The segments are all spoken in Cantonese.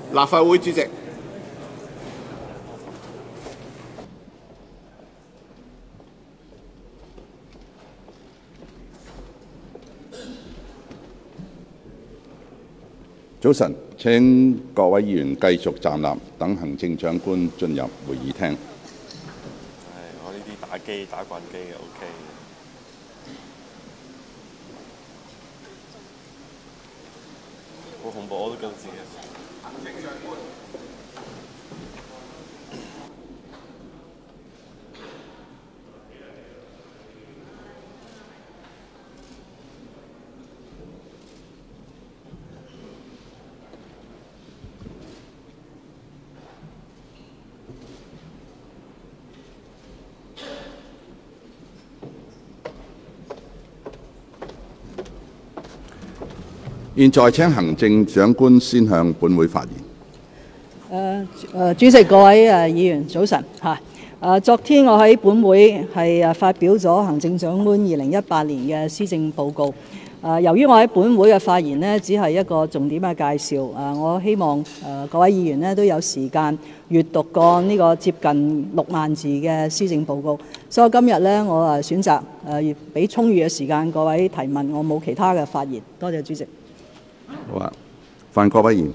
立法會主席。 早晨，請各位議員繼續站立，等行政長官進入會議廳。 我呢啲打慣機嘅 OK。好恐怖，我都覺得自己。行政長官。 現在請行政長官先向本會發言。 主席、各位議員，早晨嚇。昨天我喺本會發表咗行政長官2018年嘅施政報告。由於我喺本會嘅發言呢，只係一個重點嘅介紹。我希望各位議員呢都有時間閱讀過呢個接近6萬字嘅施政報告。所以今日呢，我選擇俾充裕嘅時間各位提問，我冇其他嘅發言。多謝主席。 好啊，范國威議員。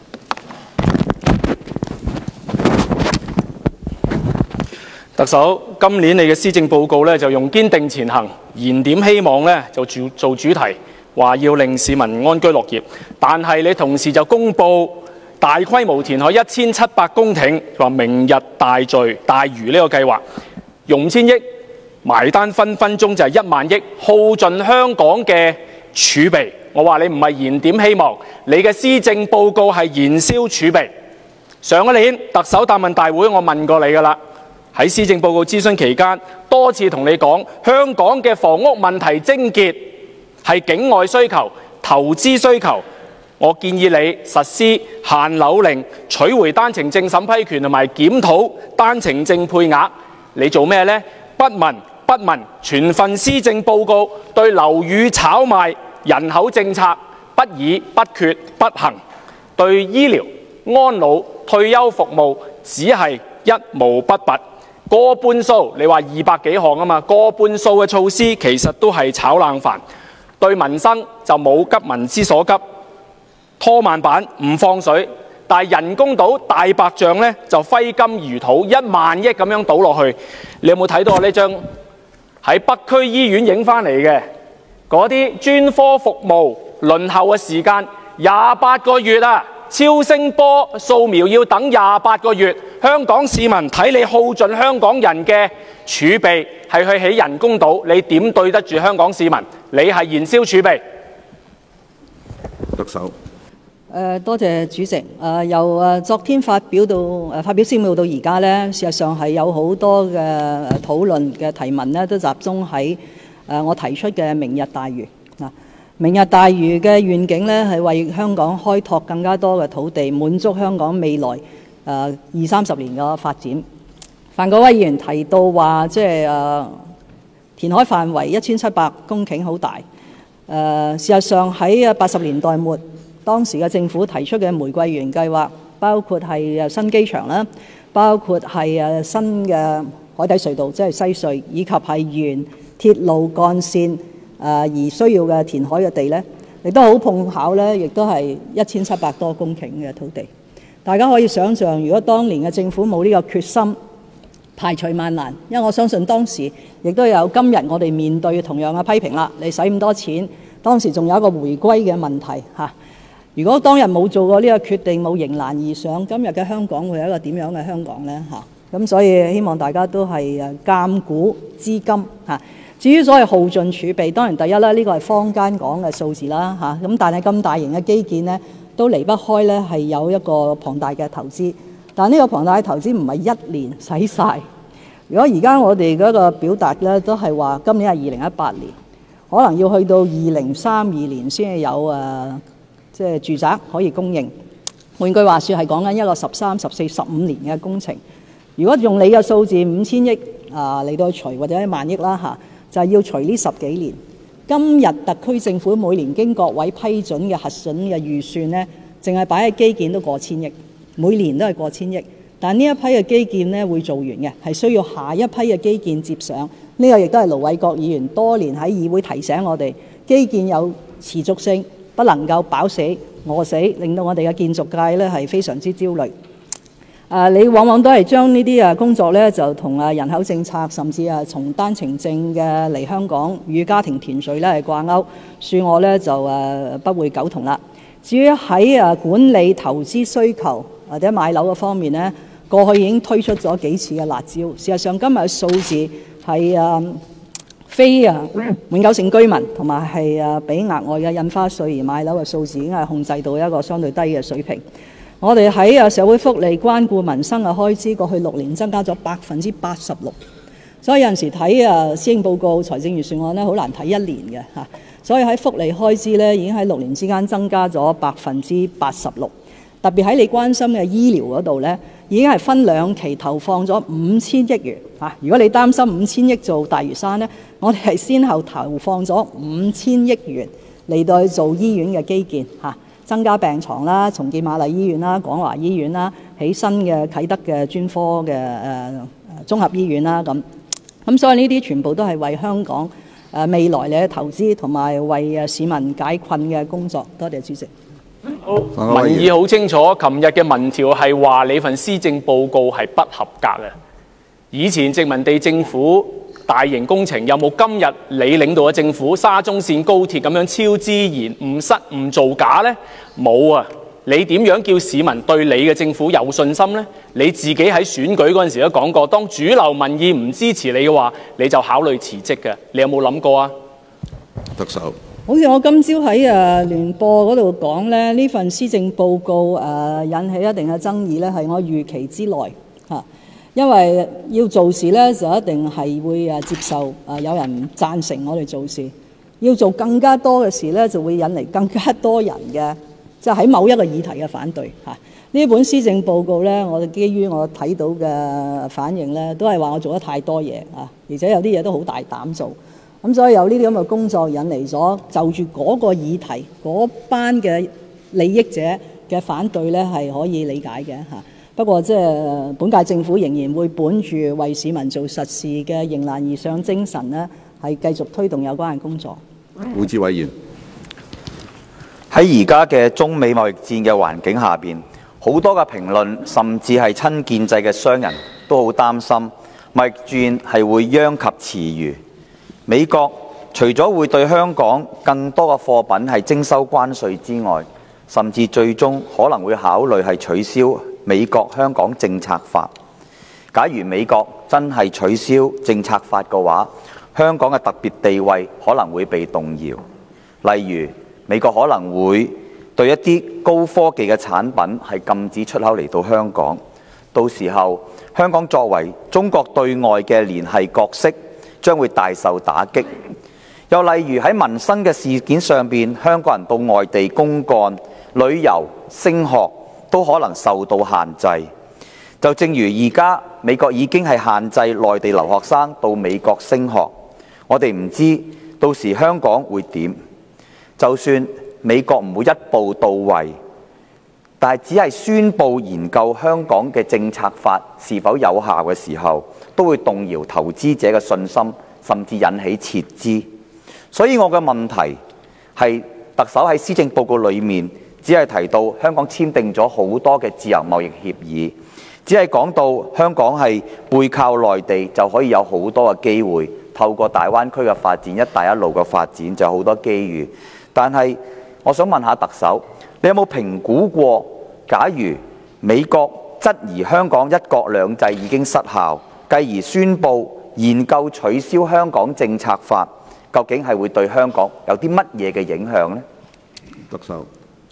特首，今年你嘅施政報告呢，就用堅定前行、燃點希望呢，就做主題，話要令市民安居樂業。但係你同時就公布大規模填海1700公頃，話明日大嶼呢個計劃，用1000億，埋單分鐘就係1萬億，耗盡香港嘅儲備。我話你唔係燃點希望，你嘅施政報告係燃燒儲備。上一年特首答問大會我問過你㗎啦，喺施政報告諮詢期間多次同你講，香港嘅房屋問題癥結係境外需求、投資需求。我建議你實施限樓令，取回單程證審批權同埋檢討單程證配額。你做咩呢？不聞，全份施政報告對樓宇炒賣、人口政策不議不決不行，對醫療、安老、退休服務只係一毛不拔。過半數，你話200幾項啊嘛，過半數嘅措施其實都係炒冷飯，對民生就冇急民之所急，拖慢板唔放水，但係人工島大白象呢，就揮金如土，1萬億咁樣倒落去。你有冇睇到我呢張喺北區醫院影翻嚟嘅嗰啲專科服務輪候嘅時間28個月啊！超聲波掃描要等28個月，香港市民睇你耗盡香港人嘅儲備，係去起人工島，你點對得住香港市民？你係燃燒儲備。 特首。 多謝主席。由昨天發表施政報告到而家呢，事實上係有好多嘅討論嘅提問呢，都集中喺我提出嘅明日大嶼。明日大嶼嘅願景呢，係為香港開拓更加多嘅土地，滿足香港未來20-30年嘅發展。范國威議員提到話，即係填海範圍1700公頃好大。事實上喺80年代末，當時嘅政府提出嘅玫瑰園計劃，包括係新機場啦，包括係新嘅海底隧道，即係西隧，以及係沿鐵路幹線而需要嘅填海嘅地呢，亦都好碰巧呢，亦都係1700多公頃嘅土地。大家可以想象，如果當年嘅政府冇呢個決心，排除萬難，因為我相信當時亦都有今日我哋面對同樣嘅批評啦。你使咁多錢，當時仲有一個回歸嘅問題嚇。如果當日冇做過呢個決定，冇迎難而上，今日嘅香港會係一個點樣嘅香港呢？嚇，咁所以希望大家都係鑑古知今嚇。至於所謂耗盡儲備，當然第一啦，呢個係坊間講嘅數字啦嚇。咁但係咁大型嘅基建呢，都離不開呢係有一個龐大嘅投資。但係呢個龐大嘅投資唔係一年使晒。如果而家我哋嗰個表達呢，都係話今年係2018年，可能要去到2032年先有即係住宅可以供應。換句話說，係講緊一個13、14、15年嘅工程。如果用你嘅數字5000億嚟到除或者1萬億啦嚇，就係要除呢10幾年。今日特區政府每年經各位批准嘅核准嘅預算呢， 淨係擺喺基建都過千億，每年都係過千億。但呢一批嘅基建呢會做完嘅，係需要下一批嘅基建接上。呢個亦都係盧偉國議員多年喺議會提醒我哋，基建有持續性，不能夠飽死餓死，令到我哋嘅建築界呢係非常之焦慮。你往往都係將呢啲工作呢就同人口政策，甚至從單程證嘅嚟香港與家庭團聚呢係掛鈎，恕我呢就不會苟同啦。至於喺管理投資需求或者買樓嘅方面呢，過去已經推出咗幾次嘅辣招。事實上今日嘅數字係非永久性居民同埋係俾額外嘅印花稅而買樓嘅數字已經係控制到一個相對低嘅水平。我哋喺社會福利關顧民生嘅開支，過去6年增加咗86%，所以有陣時睇施政報告、財政預算案呢，好難睇一年嘅嚇。所以喺福利開支呢，已經喺6年之間增加咗86%，特別喺你關心嘅醫療嗰度呢，已經係分2期投放咗5000億元嚇。如果你擔心5000億做大嶼山呢，我哋係先後投放咗5000億元嚟到去做醫院嘅基建嚇。增加病床啦，重建瑪麗醫院啦、廣華醫院啦，起新嘅啟德嘅專科嘅綜合醫院啦咁所以呢啲全部都係為香港未來嘅投資同埋為市民解困嘅工作。多謝主席。 好，民意好清楚，琴日嘅民調係話你份施政報告係不合格嘅。以前殖民地政府大型工程有冇今日你領導嘅政府沙中線高鐵咁樣超支延誤失誤造假呢？冇啊！你點樣叫市民對你嘅政府有信心呢？你自己喺選舉嗰陣時都講過，當主流民意唔支持你嘅話，你就考慮辭職嘅。你有冇諗過啊？ 特首， 好似我今朝喺聯播嗰度講呢，呢份施政報告引起一定嘅爭議呢，係我預期之內嚇。因為要做事呢，就一定係會接受有人贊成我哋做事，要做更加多嘅事呢，就會引嚟更加多人嘅即係喺某一個議題嘅反對嚇。呢本施政報告呢，我哋基於我睇到嘅反應呢，都係話我做得太多嘢啊，而且有啲嘢都好大膽做。咁所以有呢啲咁嘅工作引嚟咗就住嗰個議題嗰班嘅利益者嘅反對呢，係可以理解嘅嚇。不過即係本屆政府仍然會本住為市民做實事嘅迎難而上精神呢，係繼續推動有關嘅工作。 胡志偉議員， 喺而家嘅中美貿易戰嘅環境下邊，好多嘅評論甚至係親建制嘅商人都好擔心貿易戰係會殃及池魚。美國除咗會對香港更多嘅貨品係徵收關稅之外，甚至最終可能會考慮係取消美國香港政策法。假如美國真係取消政策法嘅話，香港嘅特別地位可能會被動搖。例如，美國可能會對一啲高科技嘅產品係禁止出口嚟到香港。到時候，香港作為中國對外嘅聯繫角色，將會大受打擊。又例如喺民生嘅事件上邊，香港人到外地公幹、旅遊、升學都可能受到限制。就正如而家美國已經係限制內地留學生到美國升學，我哋唔知到時香港會點。就算美國唔會一步到位，但係只係宣布研究香港嘅政策法是否有效嘅時候，都會動搖投資者嘅信心，甚至引起撤資。所以我嘅問題係，特首喺施政報告裏面只係提到香港簽訂咗好多嘅自由貿易協議，只係講到香港係背靠內地就可以有好多嘅機會，透過大灣區嘅發展、一帶一路嘅發展就有好多機遇。但係我想問下特首，你有冇評估過，假如美國質疑香港一國兩制已經失效，繼而宣布研究取消香港政策法，究竟係會對香港有啲乜嘢嘅影響呢？ 特首。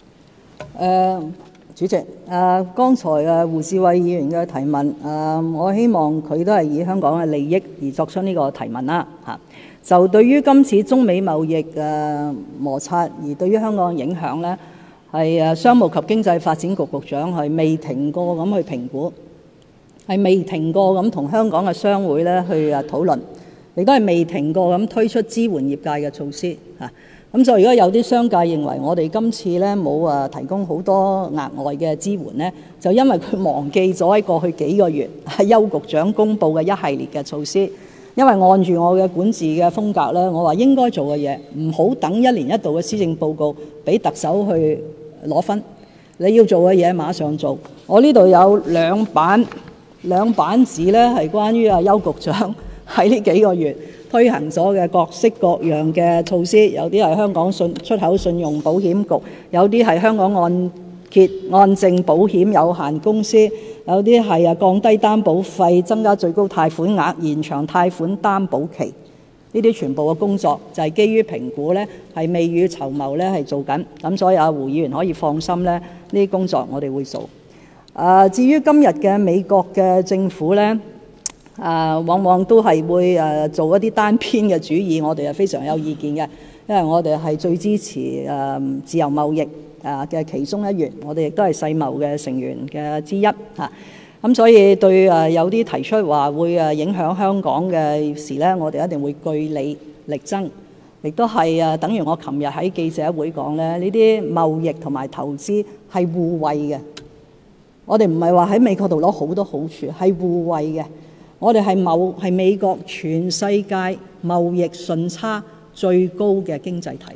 主席，剛才胡志偉議員嘅提問，我希望佢都係以香港嘅利益而作出呢個提問啦嚇。就對於今次中美貿易摩擦而對於香港嘅影響呢，係商務及經濟發展局局長係未停過咁去評估，係未停過咁同香港嘅商會呢去討論，亦都係未停過咁推出支援業界嘅措施嚇。 咁所以如果有啲商界認為我哋今次咧冇提供好多額外嘅支援咧，就因為佢忘記咗喺過去幾個月係邱局長公布嘅一系列嘅措施。因為按住我嘅管治嘅風格咧，我話應該做嘅嘢唔好等一年一度嘅施政報告俾特首去攞分，你要做嘅嘢馬上做。我呢度有兩版紙咧，係關於邱局長喺呢幾個月推行咗嘅各式各樣嘅措施，有啲係香港出口信用保險局，有啲係香港按揭按證保險有限公司，有啲係降低擔保費、增加最高貸款額、延長貸款擔保期。呢啲全部嘅工作就係基於評估呢係未雨綢繆呢係做緊，咁所以胡議員可以放心呢，呢啲工作我哋會做。至於今日嘅美國嘅政府呢，往往都係會做一啲單邊嘅主義，我哋係非常有意見嘅，因為我哋係最支持自由貿易嘅其中一員，我哋亦都係世貿嘅成員嘅之一嚇。咁所以對有啲提出話會影響香港嘅事呢，我哋一定會據理力爭，亦都係等於我琴日喺記者會講呢，呢啲貿易同埋投資係互惠嘅。我哋唔係話喺美國度攞好多好處，係互惠嘅。我哋係美國全世界貿易順差最高嘅經濟體。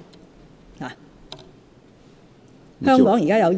香港而家有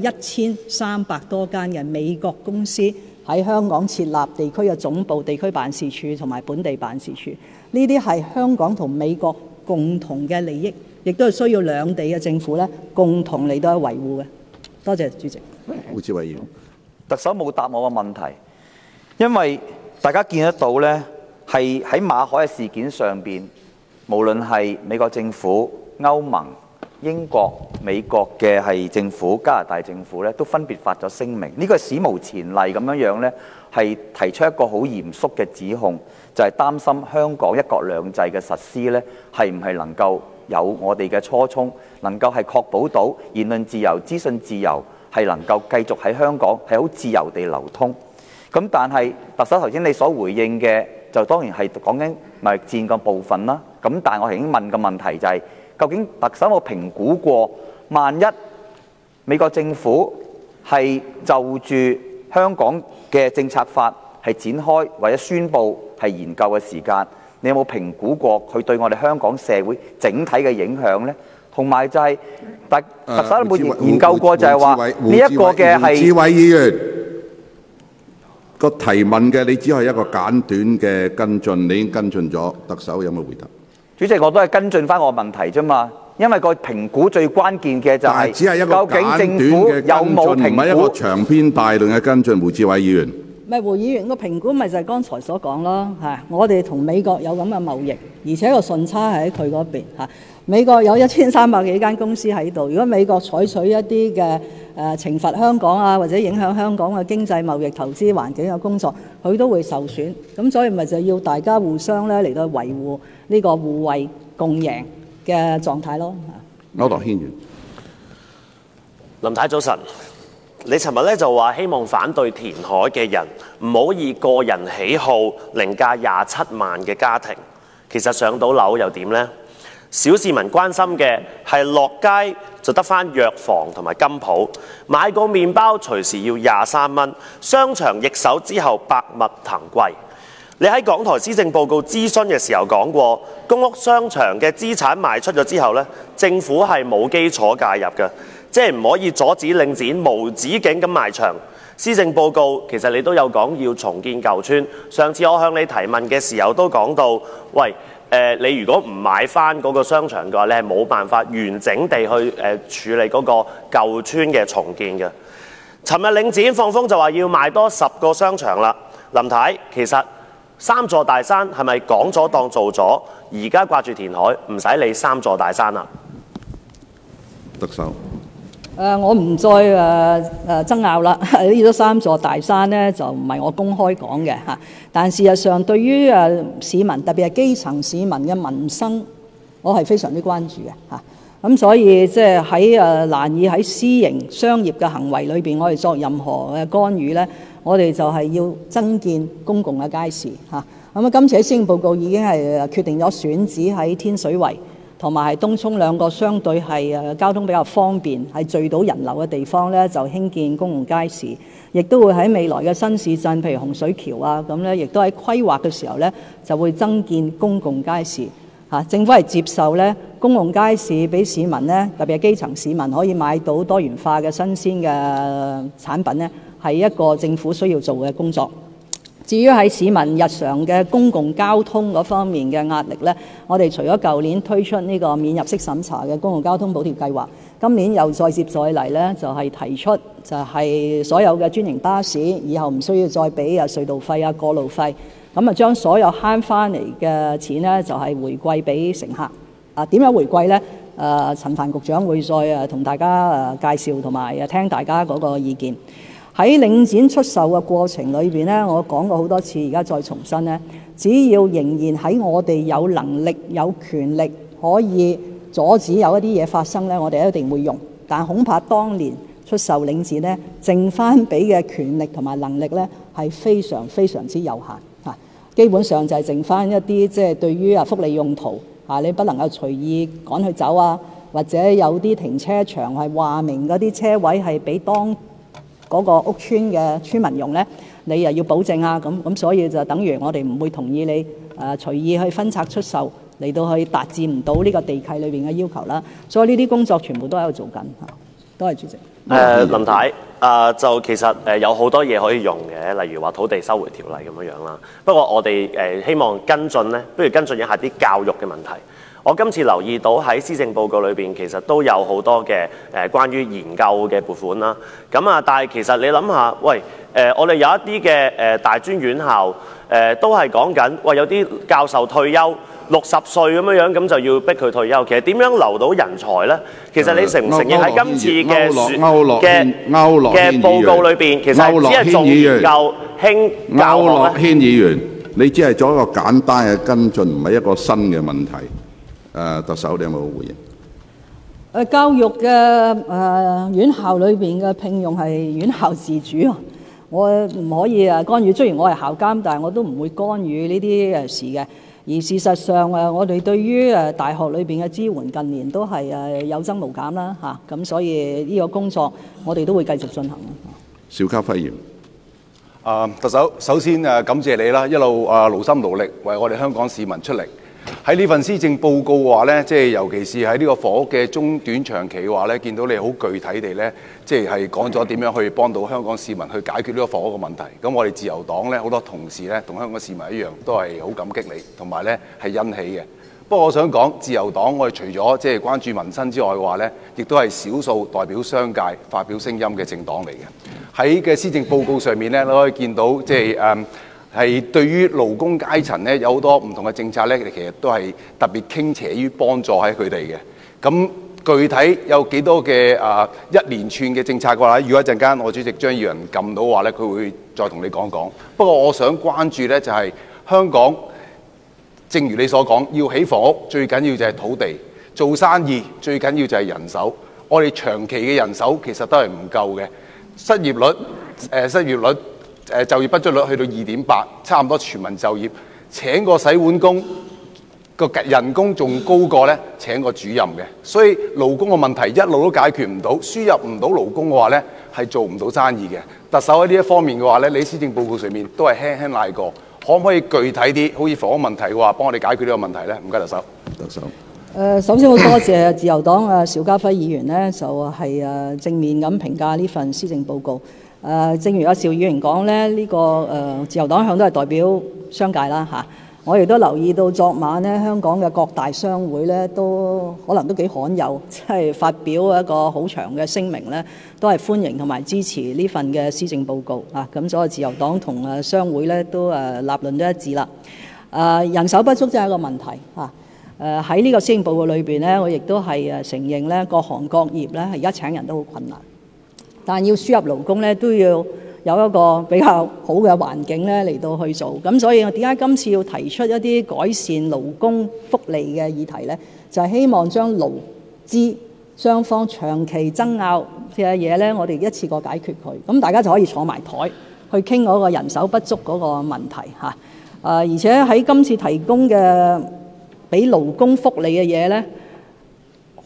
1300多間嘅美國公司喺香港設立地區嘅總部、地區辦事處同埋本地辦事處，呢啲係香港同美國共同嘅利益，亦都係需要兩地嘅政府咧共同嚟到維護嘅。多謝主席。 胡志偉議員， 特首冇答我個問題，因為大家見得到呢，係喺馬海嘅事件上邊，無論係美國政府、歐盟、英國、美國嘅係政府、加拿大政府咧，都分別發咗聲明。呢個係史無前例咁樣咧，係提出一個好嚴肅嘅指控，就係擔心香港一國兩制嘅實施咧，係唔係能夠有我哋嘅初衷，能夠係確保到言論自由、資訊自由係能夠繼續喺香港係好自由地流通。咁但係特首頭先你所回應嘅，就當然係講緊貿易戰嘅部分啦。咁但係我已經問嘅問題就係，究竟特首有冇評估過，萬一美國政府係就住香港嘅政策法係展開或者宣佈係研究嘅時間，你有冇評估過佢對我哋香港社會整體嘅影響呢？同埋就係特首有冇研究過就係話呢一個嘅係？ 胡志偉議員個提問嘅，你只係一個簡短嘅跟進，你已經跟進咗。特首有冇回答？ 主席，我都係跟進翻我問題啫嘛，因為個評估最關鍵嘅就係只係一個究竟政府有冇評估， 唔係一個長篇大論嘅跟進。胡志偉議員， 唔係胡議員個評估，咪就係剛才所講咯嚇。我哋同美國有咁嘅貿易，而且個順差係喺佢嗰邊嚇。美國有1300幾間公司喺度，如果美國採取一啲嘅懲罰香港啊，或者影響香港嘅經濟貿易投資環境嘅工作，佢都會受損。咁所以咪就要大家互相咧嚟到維護呢個互惠共贏嘅狀態咯。 區諾軒議員， 林太早晨，你尋日咧就話希望反對填海嘅人唔好以個人喜好凌駕27萬嘅家庭，其實上到樓又點呢？小市民關心嘅係落街就得返藥房同埋金鋪，買個麵包隨時要23蚊，商場易手之後百物騰貴。你喺港台施政報告諮詢嘅時候講過，公屋商場嘅資產賣出咗之後呢，政府係冇基礎介入嘅，即係唔可以阻止領展無止境咁賣場。施政報告其實你都有講要重建舊村，上次我向你提問嘅時候都講到，喂，你如果唔買翻嗰個商場嘅話，你係冇辦法完整地去處理嗰個舊村嘅重建嘅。尋日領展放風就話要賣多10個商場啦。林太，其實3座大山係咪講咗當做咗？而家掛住填海，唔使理3座大山啦。 特首。 我唔再爭拗啦。呢個3座大山呢，就唔係我公開講嘅嚇。但事實上，對於市民，特別係基層市民嘅民生，我係非常之關注嘅嚇。咁所以即係喺難以喺私營商業嘅行為裏邊，我哋作任何嘅干預呢，我哋就係要增建公共嘅街市嚇。咁今次喺施政報告已經係決定咗選址喺天水圍同埋係東涌兩個相對係交通比較方便，係聚到人流嘅地方咧，就興建公共街市，亦都會喺未來嘅新市鎮，譬如洪水橋啊咁咧，亦都喺規劃嘅時候咧，就會增建公共街市。政府係接受咧公共街市俾市民咧，特別係基層市民可以買到多元化嘅新鮮嘅產品咧，係一個政府需要做嘅工作。至於喺市民日常嘅公共交通嗰方面嘅壓力咧，我哋除咗舊年推出呢個免入息審查嘅公共交通補貼計劃，今年又再接再厲咧，就係提出就係所有嘅專營巴士以後唔需要再俾隧道費啊、過路費。咁將所有慳翻嚟嘅錢呢，就係回饋俾乘客。點樣回饋呢？陳帆局長會再同大家介紹同埋聽大家嗰個意見。喺領展出售嘅過程裏邊呢，我講過好多次，而家再重申呢，只要仍然喺我哋有能力、有權力可以阻止有一啲嘢發生呢，我哋一定會用。但恐怕當年出售領展呢，剩翻俾嘅權力同埋能力呢，係非常非常之有限。基本上就係剩翻一啲即係對於福利用途你不能夠隨意趕佢走啊，或者有啲停車場係話明嗰啲車位係俾當嗰個屋邨嘅村民用呢，你又要保證啊，咁所以就等於我哋唔會同意你隨意去分拆出售嚟到去達至唔到呢個地契裏邊嘅要求啦。所以呢啲工作全部都喺度做緊。多謝主席。 林太，就其實有好多嘢可以用嘅，例如話土地收回條例咁樣啦。不過我哋希望跟進呢，不如跟進一下啲教育嘅問題。我今次留意到喺施政報告裏邊，其實都有好多嘅關於研究嘅撥款啦。咁啊，但係其實你諗下，喂，我哋有一啲嘅大專院校都係講緊，喂，有啲教授退休60歲咁樣，咁就要逼佢退休。其實點樣留到人才呢？其實你承唔承認喺今次嘅報告裏邊，其實只係重研究輕教學呢？ 區諾軒議員，你只係做一個簡單嘅跟進，唔係一個新嘅問題。特首，你有冇回應？ 教育嘅院校裏邊嘅聘用係院校自主啊，我唔可以干預。雖然我係校監，但係我都唔會干預呢啲事嘅。而事實上我哋對於大學裏邊嘅支援近年都係有增無減啦嚇，咁所以呢個工作我哋都會繼續進行。 邵家輝議員。 特首，首先感謝你啦，一路勞心勞力為我哋香港市民出力。喺呢份施政報告嘅話呢，即係尤其是喺呢個房屋嘅中短長期嘅話呢，見到你好具體地呢，即係講咗點樣去幫到香港市民去解決呢個房屋嘅問題。咁我哋自由黨呢，好多同事呢，同香港市民一樣，都係好感激你，同埋呢係欣喜嘅。不過我想講，自由黨我哋除咗即係關注民生之外嘅話呢，亦都係少數代表商界發表聲音嘅政黨嚟嘅。喺嘅施政報告上面呢，你可以見到即係係對於勞工階層咧，有好多唔同嘅政策咧，其實都係特別傾斜於幫助喺佢哋嘅。咁具體有幾多嘅一連串嘅政策嘅話，如果一陣間我主席張議員撳到嘅話咧，佢會再同你講講。不過我想關注咧就係香港，正如你所講，要起房屋最緊要就係土地，做生意最緊要就係人手。我哋長期嘅人手其實都係唔夠嘅，失業率。就業不足率去到2.8，差唔多全民就業。請個洗碗工個人工仲高過咧請個主任嘅，所以勞工嘅問題一路都解決唔到，輸入唔到勞工嘅話咧係做唔到生意嘅。特首喺呢一方面嘅話咧，你施政報告上面都係輕輕賴過，可唔可以具體啲，好似房屋問題嘅話，幫我哋解決呢個問題咧？唔該，特首。 首先好多謝自由黨邵家輝議員呢，就係正面咁評價呢份施政報告。正如阿邵議員講咧，呢個自由黨向都係代表商界啦嚇。我亦都留意到昨晚咧，香港嘅各大商會咧都可能都幾罕有，即係發表一個好長嘅聲明咧，都係歡迎同埋支持呢份嘅施政報告啊。咁所以自由黨同商會咧都立論都一致啦。人手不足真係一個問題嚇。喺呢個施政報告裏邊咧，我亦都係承認咧，各行各業咧而家請人都好困難。但要輸入勞工咧，都要有一個比較好嘅環境咧嚟到去做。咁所以我點解今次要提出一啲改善勞工福利嘅議題咧？就係希望將勞資雙方長期爭拗嘅嘢咧，我哋一次過解決佢。咁大家就可以坐埋台去傾嗰個人手不足嗰個問題嚇。而且喺今次提供嘅俾勞工福利嘅嘢咧，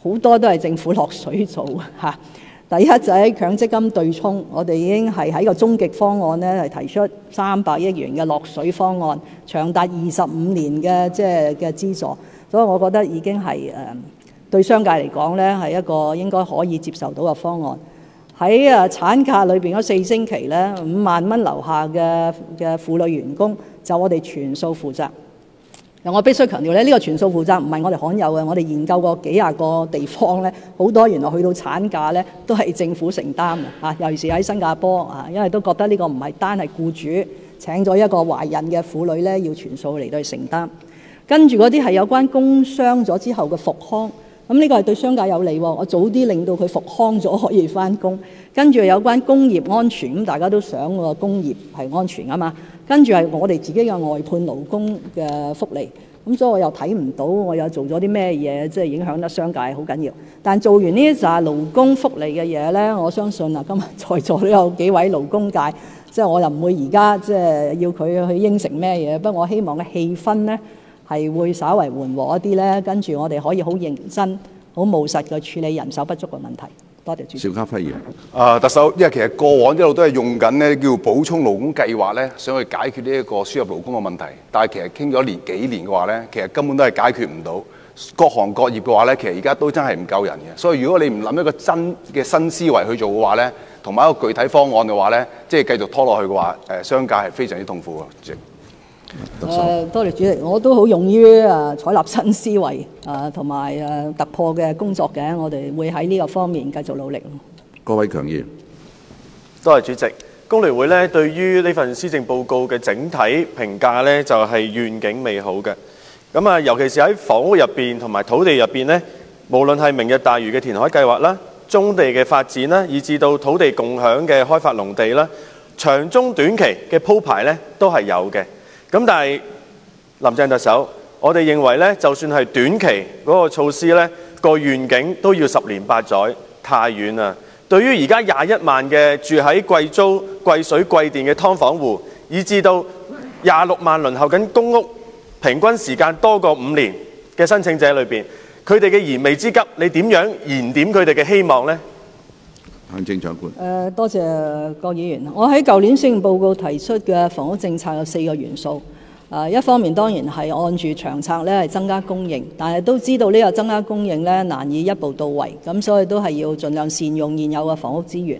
好多都係政府落水做嚇。第一就喺強積金對沖，我哋已經係喺個終極方案咧係提出300億元嘅落水方案，長達25年嘅資助，所以我覺得已經係對商界嚟講咧係一個應該可以接受到嘅方案。喺產假裏邊嗰4星期咧，5萬蚊樓下嘅婦女員工就我哋全數負責。我必須強調咧，呢個全數負責唔係我哋罕有嘅，我哋研究過幾廿個地方咧，好多原來去到產假咧都係政府承擔嘅，尤其是喺新加坡因為都覺得呢個唔係單係僱主請咗一個懷孕嘅婦女咧要全數嚟到去承擔。跟住嗰啲係有關工傷咗之後嘅復康，咁呢個係對商界有利喎，我早啲令到佢復康咗可以返工。跟住有關工業安全，咁大家都想喎，工業係安全啊嘛。跟住係我哋自己嘅外判勞工嘅福利，咁所以我又睇唔到我又做咗啲咩嘢，即係影響得商界好緊要。但做完呢一紮勞工福利嘅嘢咧，我相信今日在座都有幾位勞工界，即係我又唔會而家即係要佢去應承咩嘢，不過我希望嘅氣氛咧係會稍為緩和一啲咧，跟住我哋可以好認真、好務實嘅處理人手不足嘅問題。多謝主席。 邵家輝議員。 特首，因為其實過往一路都係用緊呢叫補充勞工計劃咧，想去解決呢一個輸入勞工嘅問題。但係其實傾咗幾年嘅話咧，其實根本都係解決唔到。各行各業嘅話咧，其實而家都真係唔夠人嘅。所以如果你唔諗一個真嘅新思維去做嘅話咧，同埋一個具體方案嘅話咧，即係繼續拖落去嘅話，商界係非常之痛苦嘅。主席。 多謝主席，我都好勇於採納新思維同埋突破嘅工作嘅，我哋會喺呢個方面繼續努力。 郭偉强議員， 多謝主席。工聯會咧對於呢份施政報告嘅整體評價咧就係願景美好嘅。咁啊，尤其是喺房屋入邊同埋土地入邊咧，無論係明日大嶼嘅填海計劃啦、棕地嘅發展啦，以至到土地共享嘅開發農地啦，長中短期嘅鋪排咧都係有嘅。咁但係林鄭特首，我哋認為咧，就算係短期嗰個措施咧，個願景都要10年8載，太遠啦。對於而家21萬嘅住喺貴租、貴水、貴電嘅劏房戶，以至到26萬輪候緊公屋，平均時間多過5年嘅申請者裏邊，佢哋嘅燃眉之急，你點樣燃點佢哋嘅希望呢？ 行政長官。 多謝郭議員。我喺舊年施政報告提出嘅房屋政策有4個元素。一方面當然係按住長策咧係增加供應，但係都知道呢個增加供應咧難以一步到位，咁所以都係要盡量善用現有嘅房屋資源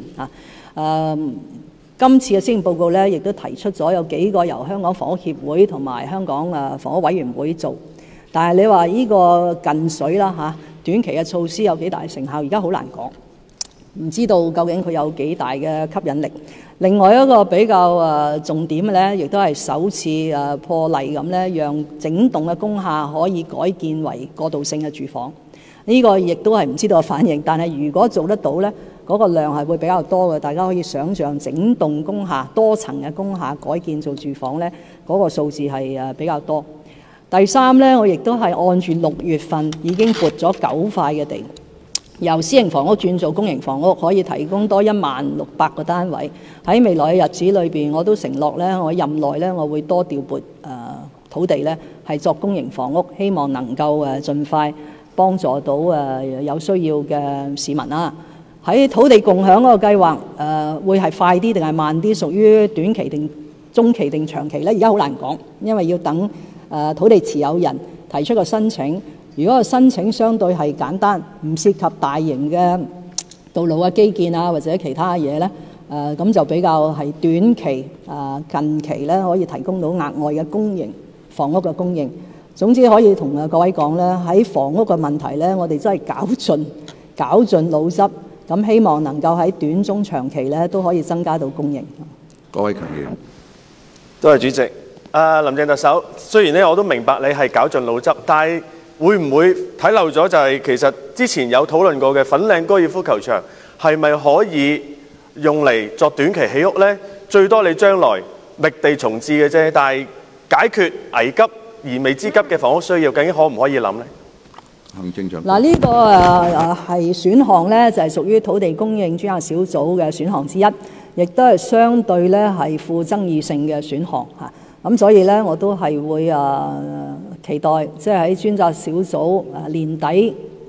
今次嘅施政報告咧亦都提出咗有幾個由香港房屋協會同埋香港房屋委員會做，但係你話呢個近水啦短期嘅措施有幾大成效，而家好難講。唔知道究竟佢有幾大嘅吸引力。另外一個比較重點嘅咧，亦都係首次破例咁咧，讓整棟嘅工廈可以改建為過渡性嘅住房。呢個亦都係唔知道嘅反應，但係如果做得到咧，嗰個量係會比較多嘅。大家可以想像整棟工廈多層嘅工廈改建做住房咧，嗰個數字係比較多。第三咧，我亦都係按住6月份已經撥咗9塊嘅地，由私營房屋轉做公營房屋，可以提供多16000個單位。喺未來嘅日子裏邊，我都承諾咧，我任內咧，我會多調撥土地咧，係作公營房屋，希望能夠盡快幫助到有需要嘅市民啦。喺土地共享嗰個計劃會係快啲定係慢啲，屬於短期定中期定長期咧？而家好難講，因為要等土地持有人提出個申請。如果個申請相對係簡單，唔涉及大型嘅道路嘅基建或者其他嘢咧，咁就比較係短期近期咧可以提供到額外嘅公營房屋嘅供應。總之可以同各位講咧，喺房屋嘅問題咧，我哋真係絞盡腦汁，咁希望能夠喺短中長期咧都可以增加到供應。 郭偉强議員， 多謝主席。林鄭特首，雖然咧我都明白你係絞盡腦汁，但係會唔會睇漏咗就係其實之前有討論過嘅粉嶺高爾夫球場係咪可以用嚟作短期起屋呢？最多你將來覓地重置嘅啫，但係解決危急燃眉之急嘅房屋需要，究竟可唔可以諗呢？ 行政長官。 呢個係選項咧，就係屬於土地供應專責小組嘅選項之一，亦都係相對咧係富爭議性嘅選項嚇。咁所以咧，我都係會期待，即係喺專責小組年底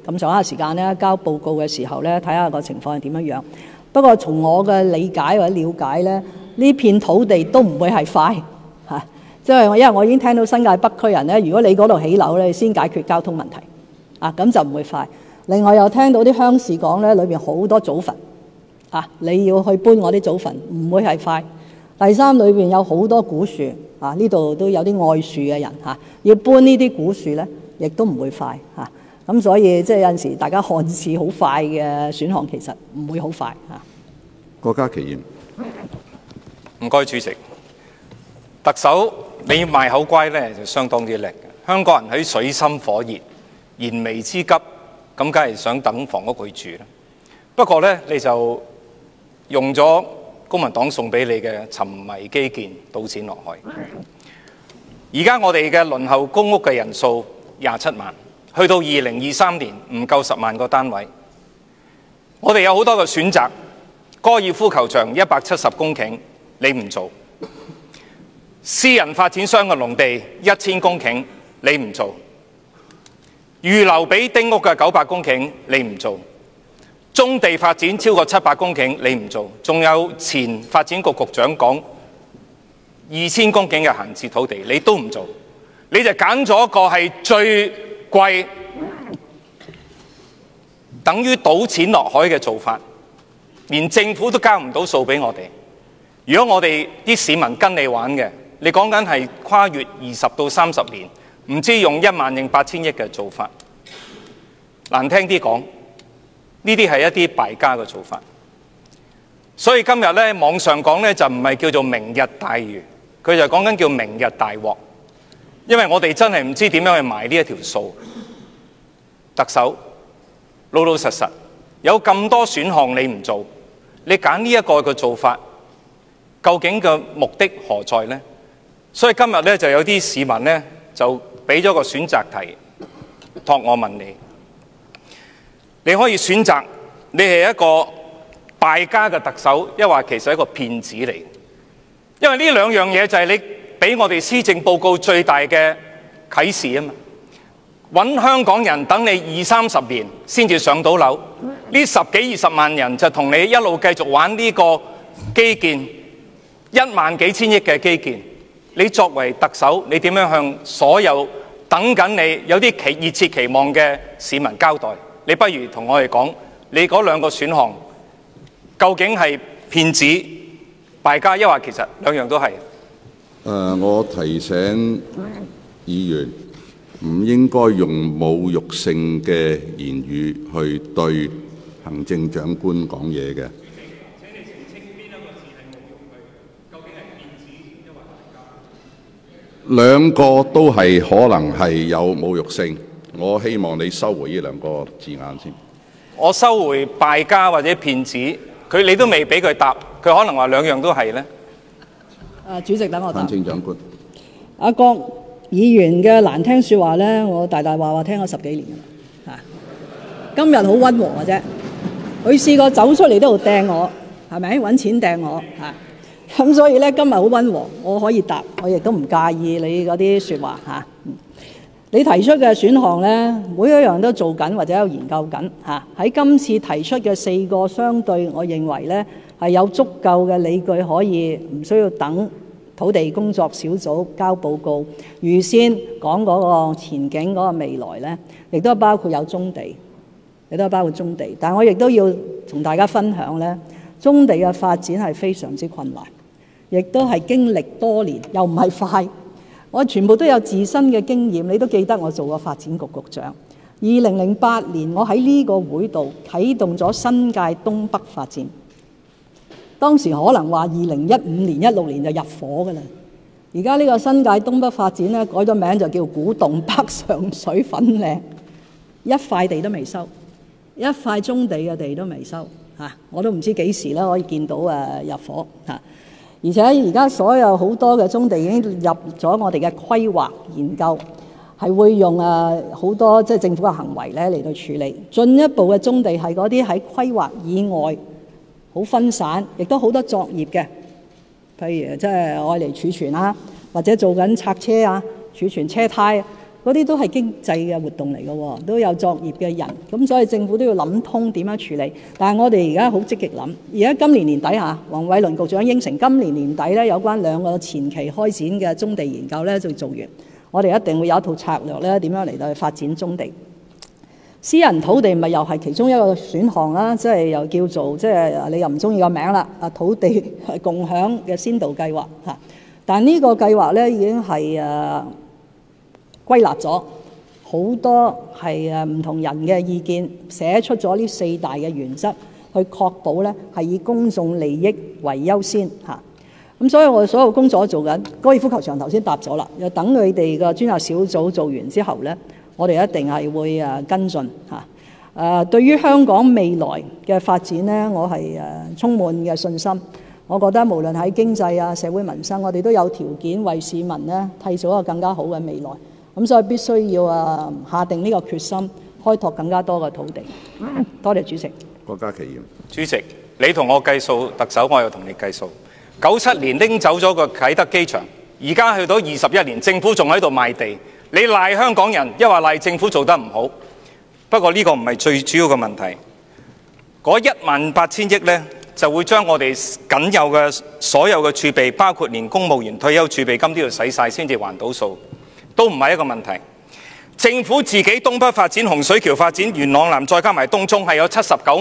咁上下時間咧交報告嘅時候咧，睇下個情況係點樣樣。不過從我嘅理解或者了解咧，呢片土地都唔會係快嚇，即係因為我已經聽到新界北區人咧，如果你嗰度起樓咧，先解決交通問題啊，咁就唔會快。另外又聽到啲鄉事講咧，裏邊好多祖墳啊，你要去搬我啲祖墳，唔會係快。第三，裏邊有好多古樹啊，呢度都有啲愛樹嘅人嚇，要搬呢啲古樹咧，亦都唔會快嚇。咁所以即係有陣時，大家看似好快嘅選項，其實唔會好快嚇。 郭家麒議員， 唔該主席，特首你賣口乖咧就相當之叻嘅。香港人喺水深火熱、燃眉之急，咁梗係想等房屋居住啦。不過咧，你就用咗公民黨送俾你嘅沉迷基建倒錢落海。而家我哋嘅輪候公屋嘅人數27萬。去到2023年唔夠10萬個單位，我哋有好多個選擇。高爾夫球場170公頃，你唔做；私人發展商嘅農地1000公頃，你唔做；預留俾丁屋嘅900公頃，你唔做；棕地發展超過700公頃，你唔做。仲有前發展局局長講2000公頃嘅閒置土地，你都唔做。你就揀咗個係最貴，等於倒錢落海嘅做法，連政府都交唔到數俾我哋。如果我哋啲市民跟你玩嘅，你講緊係跨越20到30年，唔知用1萬定8000億嘅做法。難聽啲講，呢啲係一啲敗家嘅做法。所以今日咧，網上講咧就唔係叫做明日大嶼，佢就講緊叫明日大鑊。因為我哋真係唔知點樣去埋呢一條數。特首老老實實有咁多選項你唔做，你揀呢一個嘅做法，究竟嘅目的何在呢？所以今日咧就有啲市民咧就俾咗個選擇題，託我問你，你可以選擇你係一個敗家嘅特首，抑或其實係一個騙子嚟。因為呢兩樣嘢就係你俾我哋施政報告最大嘅啟示啊嘛！揾香港人等你20-30年先至上到樓，呢10幾20萬人就同你一路繼續玩呢個基建1萬幾千億嘅基建。你作為特首，你點樣向所有等緊你有啲熱切期望嘅市民交代？你不如同我哋講，你嗰兩個選項究竟係騙子、敗家，抑或其實兩樣都係？ 我提醒議員唔應該用侮辱性嘅言語去對行政長官講嘢嘅。 請你澄清邊一個字係侮辱佢？究竟係騙子抑或敗家？ 兩個都係可能係有侮辱性，我希望你收回呢兩個字眼先。 我收回敗家或者騙子，你都未俾佢答，佢可能話兩樣都係呢。 主席等我答。 行政長官， 阿郭議員嘅難聽説話咧，我大話聽咗10幾年㗎啦。今日好溫和嘅啫，佢試過走出嚟呢度掟我，係咪揾錢掟我嚇？咁所以咧今日好溫和，我可以答，我亦都唔介意你嗰啲説話嚇。你提出嘅選項咧，每一樣都做緊或者有研究緊嚇。喺今次提出嘅4個相對，我認為咧係有足夠嘅理據，可以唔需要等土地工作小組交報告，預先講嗰個前景嗰個未來咧，亦都包括有棕地，亦都包括棕地。但我亦都要同大家分享咧，棕地嘅發展係非常之困難，亦都係經歷多年，又唔係快。我全部都有自身嘅經驗，你都記得我做過發展局局長。2008年我喺呢個會度啟動咗新界東北發展，當時可能話2015年、16年就入伙㗎啦。而家呢個新界東北發展咧改咗名就叫古洞北、上水、粉嶺，一塊地都未收，一塊棕地嘅地都未收嚇，我都唔知幾時咧可以見到入伙嚇。而且而家所有好多嘅棕地已經入咗我哋嘅規劃研究，係會用好多即係政府嘅行為咧嚟到處理。進一步嘅棕地係嗰啲喺規劃以外好分散，亦都好多作業嘅，譬如即係愛嚟儲存啊，或者做緊拆車啊、儲存車胎嗰啲都係經濟嘅活動嚟嘅喎，都有作業嘅人，咁所以政府都要諗通點樣處理。但係我哋而家好積極諗，而家今年年底嚇，黃偉綸局長應承今年年底咧有關2個前期開展嘅棕地研究咧就做完，我哋一定會有一套策略咧點樣嚟到去發展棕地。私人土地咪又係其中一個選項啦，即係又叫做即係你又唔中意個名啦，土地共享嘅先導計劃嚇。但呢個計劃咧已經係歸納咗好多係唔同人嘅意見，寫出咗呢4大嘅原則，去確保咧係以公眾利益為優先嚇。咁所以我哋所有工作都做緊，高爾夫球場頭先答咗啦，又等佢哋個專責小組做完之後咧，我哋一定係會跟進嚇。對於香港未來嘅發展呢，我係充滿嘅信心。我覺得無論喺經濟啊、社會民生，我哋都有條件為市民呢締造一個更加好嘅未來。咁所以必須要下定呢個決心，開拓更加多嘅土地。多謝主席。 郭家麒議員， 主席，你同我計數，特首我又同你計數。97年拎走咗個啟德機場，而家去到21年，政府仲喺度賣地。你賴香港人，一話賴政府做得唔好。不過呢個唔係最主要嘅問題。嗰18000億呢，就會將我哋僅有嘅所有嘅儲備，包括連公務員退休儲備金都要使晒先至還到數，都唔係一個問題。政府自己東北發展、洪水橋發展、元朗南，再加埋東涌，係有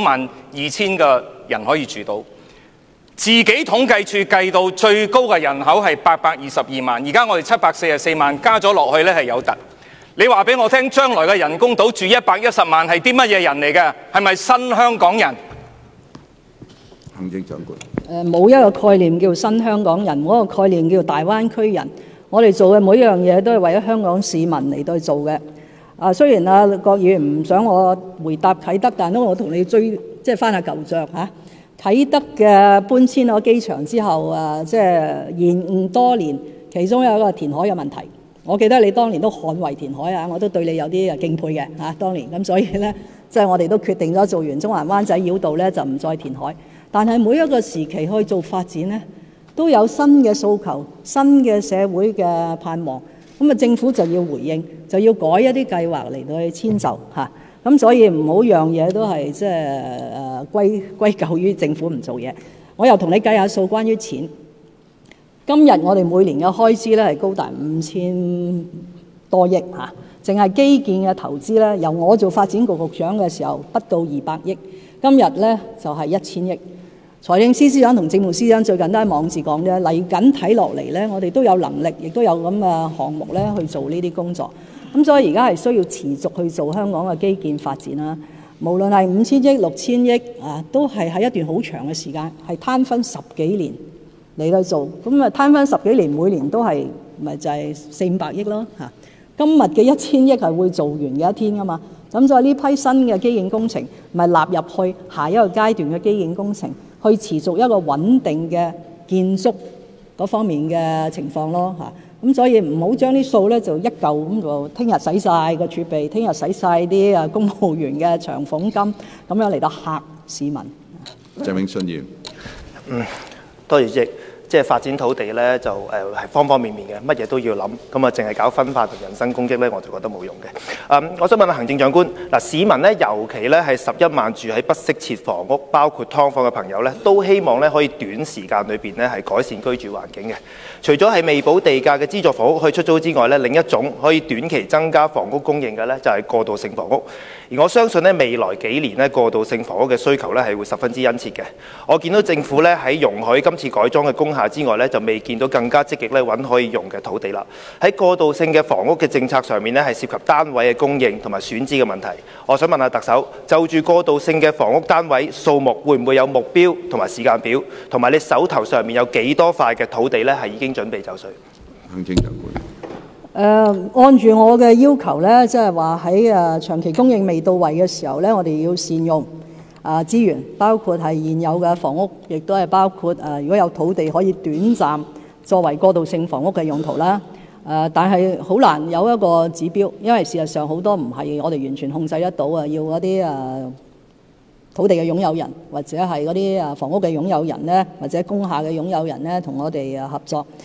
792000個人可以住到。自己統計處計到最高嘅人口係822萬，而家我哋744萬加咗落去呢係有突。你話俾我聽，將來嘅人工島住110萬係啲乜嘢人嚟嘅？係咪新香港人？ 行政長官。 冇一個概念叫新香港人，冇一個概念叫大灣區人。我哋做嘅每一樣嘢都係為咗香港市民嚟到做嘅。雖然郭議員唔想我回答啟德，但都我同你即係翻下舊帳嚇。啟德嘅搬遷咗機場之後，即係延誤多年，其中有一個填海嘅問題。我記得你當年都捍衛填海啊，我都對你有啲敬佩嘅嚇。當年咁，所以呢，即係我哋都決定咗做完中環灣仔繞道呢，就唔再填海。但係每一個時期去做發展呢，都有新嘅訴求、新嘅社會嘅盼望。咁政府就要回應，就要改一啲計劃嚟到去遷就嚇。咁所以唔好樣嘢都係即係歸咎於政府唔做嘢。我又同你計下數關於錢。今日我哋每年嘅開支咧係高達5000多億嚇，淨係基建嘅投資咧，由我做發展局局長嘅時候不到200億，今日咧就係1000億。財政司司長同政務司長最近都喺網誌講啫，嚟緊睇落嚟咧，我哋都有能力，亦都有咁嘅項目咧去做呢啲工作。咁所以而家係需要持續去做香港嘅基建發展啦。無論係5000億、6000億都係喺一段好長嘅時間，係攤分10幾年嚟到做。咁攤分10幾年，每年都係咪就係400-500億咯嚇。今日嘅1000億係會做完嘅一天噶嘛。咁所以呢批新嘅基建工程，咪納入去下一個階段嘅基建工程，去持續一個穩定嘅建築嗰方面嘅情況咯嚇。咁所以唔好將啲數咧就一嚿咁就聽日使晒個儲備，聽日使晒啲公務員嘅長俸金，咁樣嚟到嚇市民。 鄭泳舜議員。 多謝主席。即係發展土地咧，就係方方面面嘅，乜嘢都要諗。咁啊，淨係搞分化同人身攻擊咧，我就覺得冇用嘅。我想問下行政長官，市民咧，尤其咧係11萬住喺不適切房屋，包括劏房嘅朋友咧，都希望咧可以短時間裏邊咧係改善居住環境嘅。除咗係未補地價嘅資助房屋去出租之外咧，另一種可以短期增加房屋供應嘅咧，就係過渡性房屋。而我相信咧，未來幾年咧，過渡性房屋嘅需求咧係會十分之殷切嘅。我見到政府咧喺容許今次改裝嘅工廈之外咧，就未見到更加積極咧揾可以用嘅土地啦。喺過渡性嘅房屋嘅政策上面咧，係涉及單位嘅供應同埋選址嘅問題。我想問下特首，就住過渡性嘅房屋單位數目，會唔會有目標同埋時間表？同埋你手頭上面有幾多塊嘅土地咧係已經準備就緒？ 行政長官。 按住我嘅要求咧，即係話喺長期供應未到位嘅時候咧，我哋要善用資源，包括係現有嘅房屋，亦都係包括如果有土地可以短暫作為過渡性房屋嘅用途啦。但係好難有一個指標，因為事實上好多唔係我哋完全控制得到啊，要嗰啲土地嘅擁有人，或者係嗰啲房屋嘅擁有人咧，或者工廈嘅擁有人咧，同我哋合作。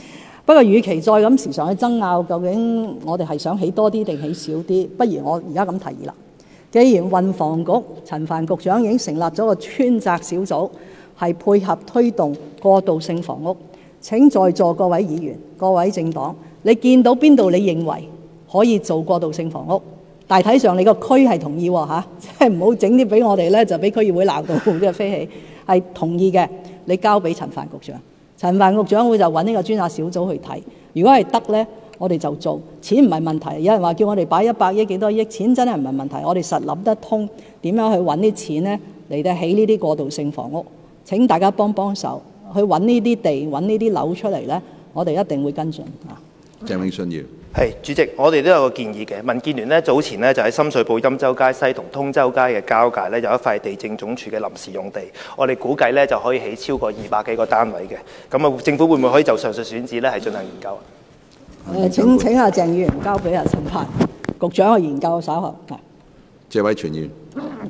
不過，與其再咁時常去爭拗，究竟我哋係想起多啲定起少啲，不如我而家咁提議啦。既然運房局陳帆局長已經成立咗個專責小組，係配合推動過渡性房屋，請在座各位議員、各位政黨，你見到邊度你認為可以做過渡性房屋？大體上你個區係同意喎嚇，即係唔好整啲俾我哋咧，就俾區議會鬧到即係飛起，係同意嘅，你交俾陳帆局長。陳帆局長會就揾呢個專責小組去睇，如果係得呢，我哋就做，錢唔係問題。有人話叫我哋擺100億幾多億，錢真係唔係問題，我哋實諗得通點樣去揾啲錢呢嚟到起呢啲過渡性房屋。請大家幫幫手，去揾呢啲地、揾呢啲樓出嚟呢，我哋一定會跟進。 鄭泳舜議員。 係主席，我哋都有個建議嘅。民建聯呢早前呢就喺深水埗欽州街西同通州街嘅交界呢有一塊地政總署嘅臨時用地，我哋估計呢就可以起超過200幾個單位嘅。咁啊，政府會唔會可以就上述選址呢係進行研究啊？ 請阿鄭議員交俾阿陳帆局長去研究稍後。 謝偉銓議員。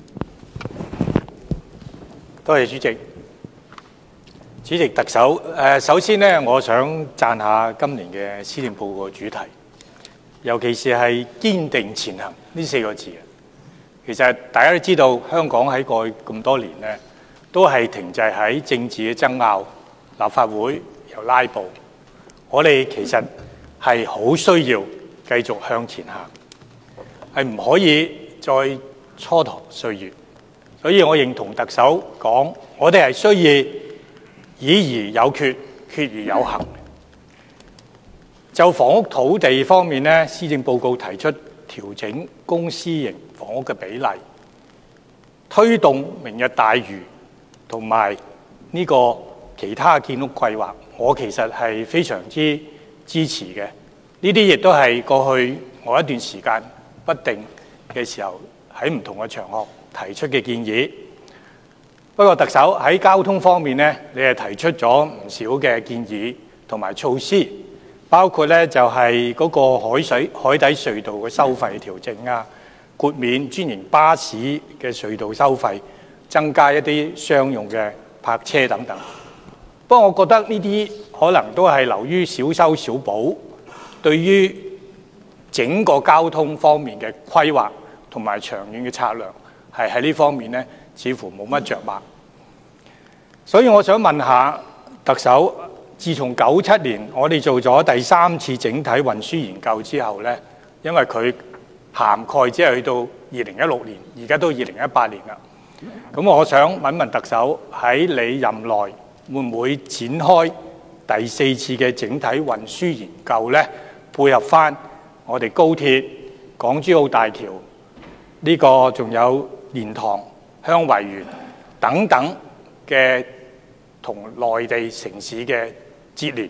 多謝主席。主席、特首，首先呢，我想讚下今年嘅施政報告主題，尤其是係堅定前行呢4個字。其實大家都知道，香港喺過去咁多年呢，都係停滯喺政治嘅爭拗，立法會又拉布。我哋其實係好需要繼續向前行，係唔可以再蹉跎歲月。所以我認同特首講，我哋係需要議而有決，決而有行。就房屋土地方面呢，施政報告提出調整公私營房屋嘅比例，推動明日大嶼同埋呢個其他建屋規劃，我其實係非常之支持嘅。呢啲亦都係過去我一段時間不定嘅時候喺唔同嘅場合提出嘅建議。不過特首喺交通方面呢，你係提出咗唔少嘅建議同埋措施，包括呢就係嗰個海底隧道嘅收費調整啊，豁免專營巴士嘅隧道收費，增加一啲商用嘅泊車等等。不過我覺得呢啲可能都係流於小修小補，對於整個交通方面嘅規劃同埋長遠嘅策略係喺呢方面呢，似乎冇乜着墨。所以我想問下特首，自從97年我哋做咗第3次整體運輸研究之後呢，因為佢涵蓋只係去到2016年，而家都2018年啦。咁我想問特首，喺你任內會唔會展開第4次嘅整體運輸研究呢？配合翻我哋高鐵、港珠澳大橋呢個，仲有蓮塘、香園圍等等嘅同內地城市嘅接連，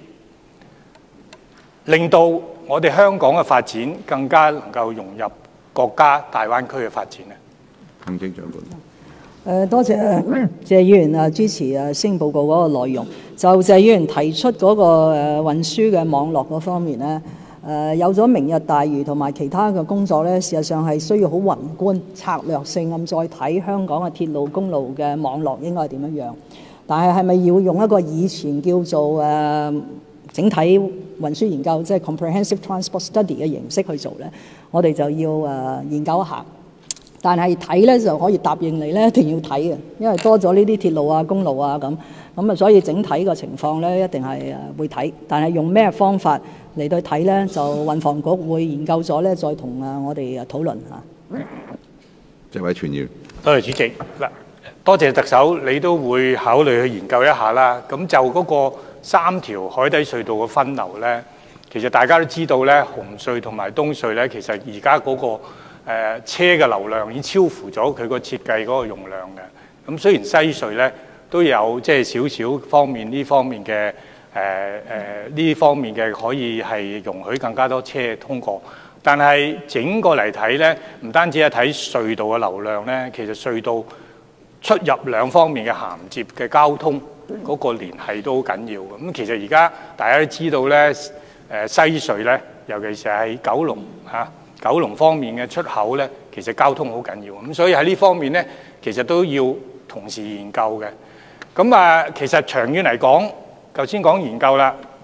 令到我哋香港嘅發展更加能夠融入國家大灣區嘅發展呢？ 行政長官。 多謝謝議員支持施政報告嗰個內容。就謝議員提出嗰個運輸嘅網絡嗰方面呢，有咗明日大嶼同埋其他嘅工作呢，事實上係需要好宏觀策略性咁再睇香港嘅鐵路公路嘅網絡應該係點樣樣。但係咪要用一個以前叫做整體運輸研究，即係 comprehensive transport study 嘅形式去做呢？我哋就要研究一下。但係睇呢就可以答應你呢，一定要睇嘅，因為多咗呢啲鐵路啊、公路啊咁啊，所以整體嘅情況呢，一定係會睇。但係用咩方法嚟到睇呢？就運房局會研究咗呢，再同我哋討論嚇。 謝偉銓議員。 多謝主席。嗱，多謝特首，你都會考慮去研究一下啦。咁就嗰個3條海底隧道嘅分流呢，其實大家都知道呢，紅隧同埋東隧呢，其實而家嗰個車嘅流量已經超乎咗佢個設計嗰個容量嘅。咁雖然西隧呢都有即係少少方面呢方面嘅呢方面嘅可以係容許更加多車通過，但係整個嚟睇呢，唔單止係睇隧道嘅流量呢，其實隧道出入兩方面嘅銜接嘅交通嗰個聯繫都好緊要嘅。咁其實而家大家都知道呢，西隧呢，尤其是喺九龍方面嘅出口呢，其實交通好緊要。咁所以喺呢方面呢，其實都要同時研究嘅。咁其實長遠嚟講，頭先講研究啦，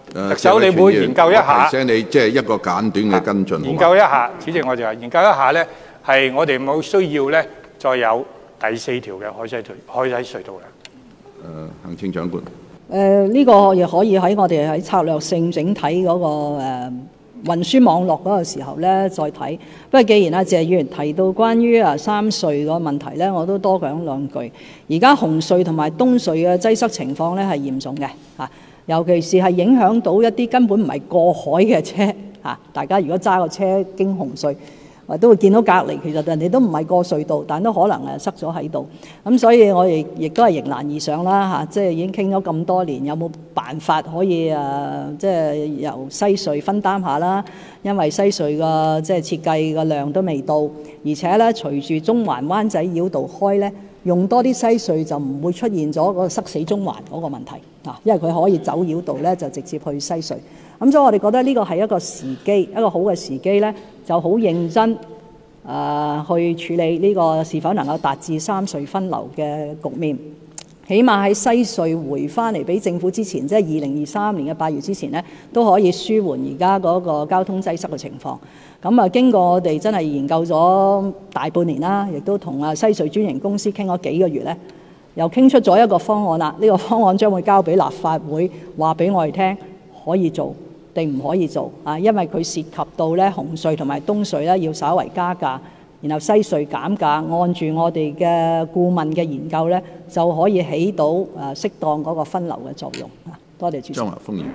特首你會研究一下？ 我提醒你，即係一個簡短嘅跟進。 研究一下，主席我就話研究一下呢，係我哋冇需要呢，再有第4條嘅海底隧道啦。 行政長官。 呢個亦可以喺我哋喺策略性整體嗰個運輸網絡嗰個時候咧再睇。不過既然謝議員提到關於三隧個問題咧，我都多講兩句。而家紅隧同埋東隧嘅擠塞情況咧係嚴重嘅嚇，尤其是係影響到一啲根本唔係過海嘅車嚇。大家如果揸個車經紅隧，都會見到隔離，其實人哋都唔係過隧道，但都可能塞咗喺度。咁所以我哋亦都係迎難而上啦嚇，即係已經傾咗咁多年，有冇辦法可以即係由西隧分擔下啦？因為西隧個即係設計個量都未到，而且咧隨住中環灣仔繞道開咧，用多啲西隧就唔會出現咗個塞死中環嗰個問題啊，因為佢可以走繞道咧就直接去西隧。咁所以我哋覺得呢個係一個時機，一個好嘅時機咧，就好認真去處理呢個是否能夠達至三隧分流嘅局面。起碼喺西隧回翻嚟俾政府之前，即係2023年嘅8月之前咧，都可以舒緩而家嗰個交通擠塞嘅情況。咁經過我哋真係研究咗大半年啦，亦都同西隧專營公司傾咗幾個月咧，又傾出咗一個方案啦。呢個方案將會交俾立法會話俾我哋聽，可以做定唔可以做啊？因為佢涉及到咧紅隧同埋東隧咧要稍為加價，然後西隧減價，按住我哋嘅顧問嘅研究咧，就可以起到適當嗰個分流嘅作用啊！多謝主席。 張華峰議員。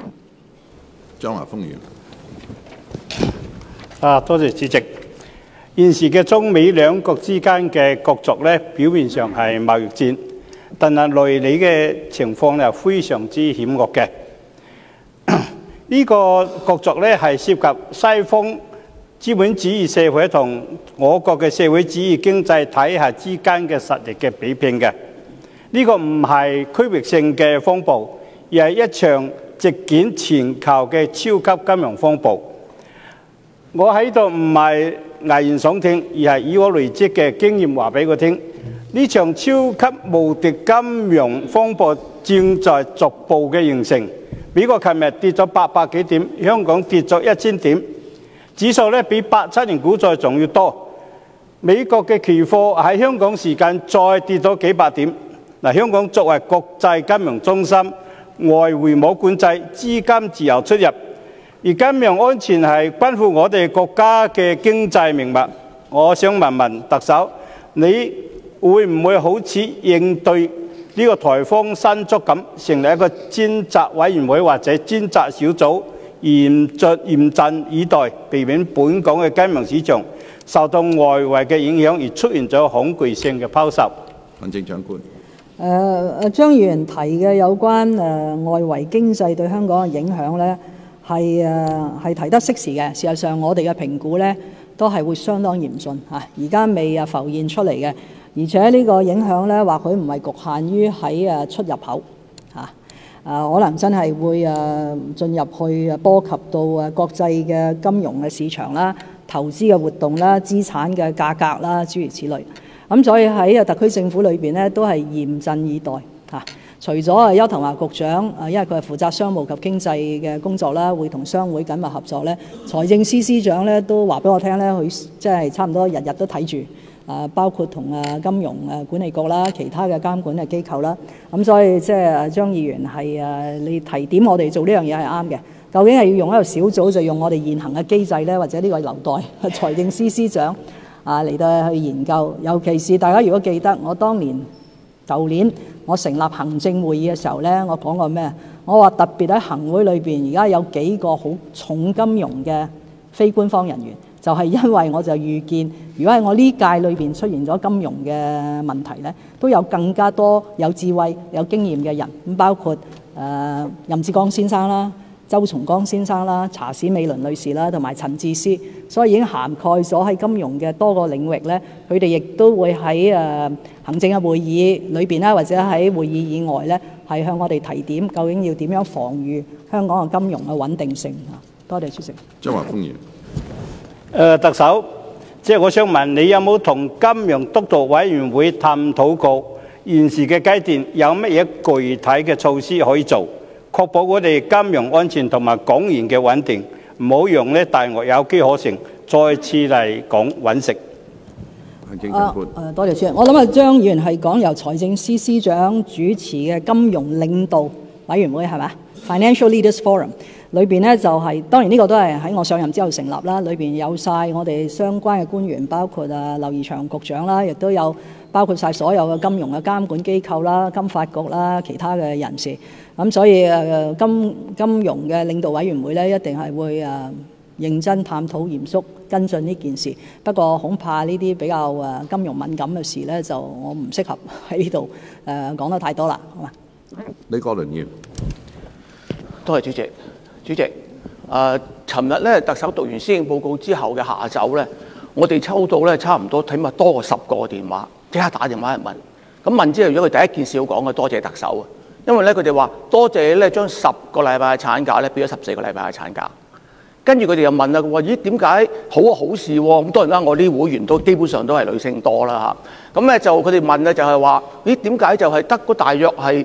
多謝主席。現時嘅中美兩國之間嘅角逐咧，表面上係貿易戰，但係內裏嘅情況咧非常之險惡嘅。呢個角逐咧係涉及西方資本主義社會同我國嘅社會主義經濟體系之間嘅實力嘅比拼嘅。呢個唔係區域性嘅風暴，而係一場席捲全球嘅超級金融風暴。我喺度唔係危言聳聽，而係以我累積嘅經驗話俾佢聽。呢場超級無敵金融風暴正在逐步嘅形成。美國琴日跌咗800幾點，香港跌咗1000點，指數咧比87年股災仲要多。美國嘅期貨喺香港時間再跌咗幾百點。香港作為國際金融中心，外匯冇管制，資金自由出入，而金融安全係關乎我哋國家嘅經濟命脈。我想問問特首，你會唔會好似應對呢個颱風山竹咁，成立一個專責委員會或者專責小組，嚴陣以待，避免本港嘅金融市場受到外圍嘅影響而出現咗恐懼性嘅拋售？ 行政長官。 張議員提嘅有關外圍經濟對香港嘅影響咧，係提得適時嘅。事實上，我哋嘅評估咧都係會相當嚴峻嚇，而家未浮現出嚟嘅。而且呢個影響咧，或許唔係局限於喺出入口嚇，可能真係會進入去波及到國際嘅金融嘅市場啦、投資嘅活動啦、資產嘅價格啦，諸如此類。咁所以喺特區政府裏邊咧，都係嚴陣以待嚇。除咗邱騰華局長，因為佢係負責商務及經濟嘅工作啦，會同商會緊密合作咧。財政司司長咧都話俾我聽咧，佢即係差唔多日日都睇住。包括同金融管理局啦、其他嘅監管嘅機構啦，咁所以即係張議員係你提點我哋做呢樣嘢係啱嘅。究竟係要用一個小組，就用我哋現行嘅機制咧，或者呢個留待財政司司長嚟到去研究。尤其是大家如果記得，我當年舊年我成立行政會議嘅時候咧，我講過咩？我話特別喺行會裏邊，而家有幾個好重金融嘅非官方人員。就係因為我就預見，如果喺我呢屆裏邊出現咗金融嘅問題咧，都有更加多有智慧、有經驗嘅人，咁包括任志剛先生啦、周松崗先生啦、查史美倫女士啦，同埋陳智思，所以已經涵蓋咗喺金融嘅多個領域咧。佢哋亦都會喺行政嘅會議裏邊啦，或者喺會議以外咧，係向我哋提點，究竟要點樣防禦香港嘅金融嘅穩定性啊！多謝主席。 張華峰議員。 特首，即係我想問你有冇同金融督導委員會探討過現時嘅階段有乜嘢具體嘅措施可以做， 確保我哋金融安全同埋港元嘅穩定，唔好讓大鱷有機可乘，再次嚟港揾食。 行政長官。 多謝主席。我諗張議員係講由財政司司長主持嘅金融領導委員會係咪 Financial Leaders Forum 裏邊呢，就係、當然呢個都係喺我上任之後成立啦，裏邊有晒我哋相關嘅官員，包括劉怡翔局長啦，亦都有包括晒所有嘅金融嘅監管機構啦、金發局啦、其他嘅人士。咁所以金融嘅領導委員會呢，一定係會認真探討、嚴肅跟進呢件事。不過恐怕呢啲比較金融敏感嘅事呢，就我唔適合喺呢度講得太多啦，好嘛？ 李國麟議員， 多謝主席。主席，尋日咧特首讀完施政報告之後嘅下晝咧，我哋抽到咧差唔多起碼多過10個電話，即刻打電話嚟問。咁問之後，如果佢第一件事要講嘅，多謝特首啊，因為咧佢哋話多謝你咧將10個禮拜嘅產假咧變咗14個禮拜嘅產假。跟住佢哋又問啦，話咦點解好事喎？咁當然啦，我啲會員都基本上都係女性多啦嚇。咁咧就佢哋問咧就係話咦點解就係得嗰大約係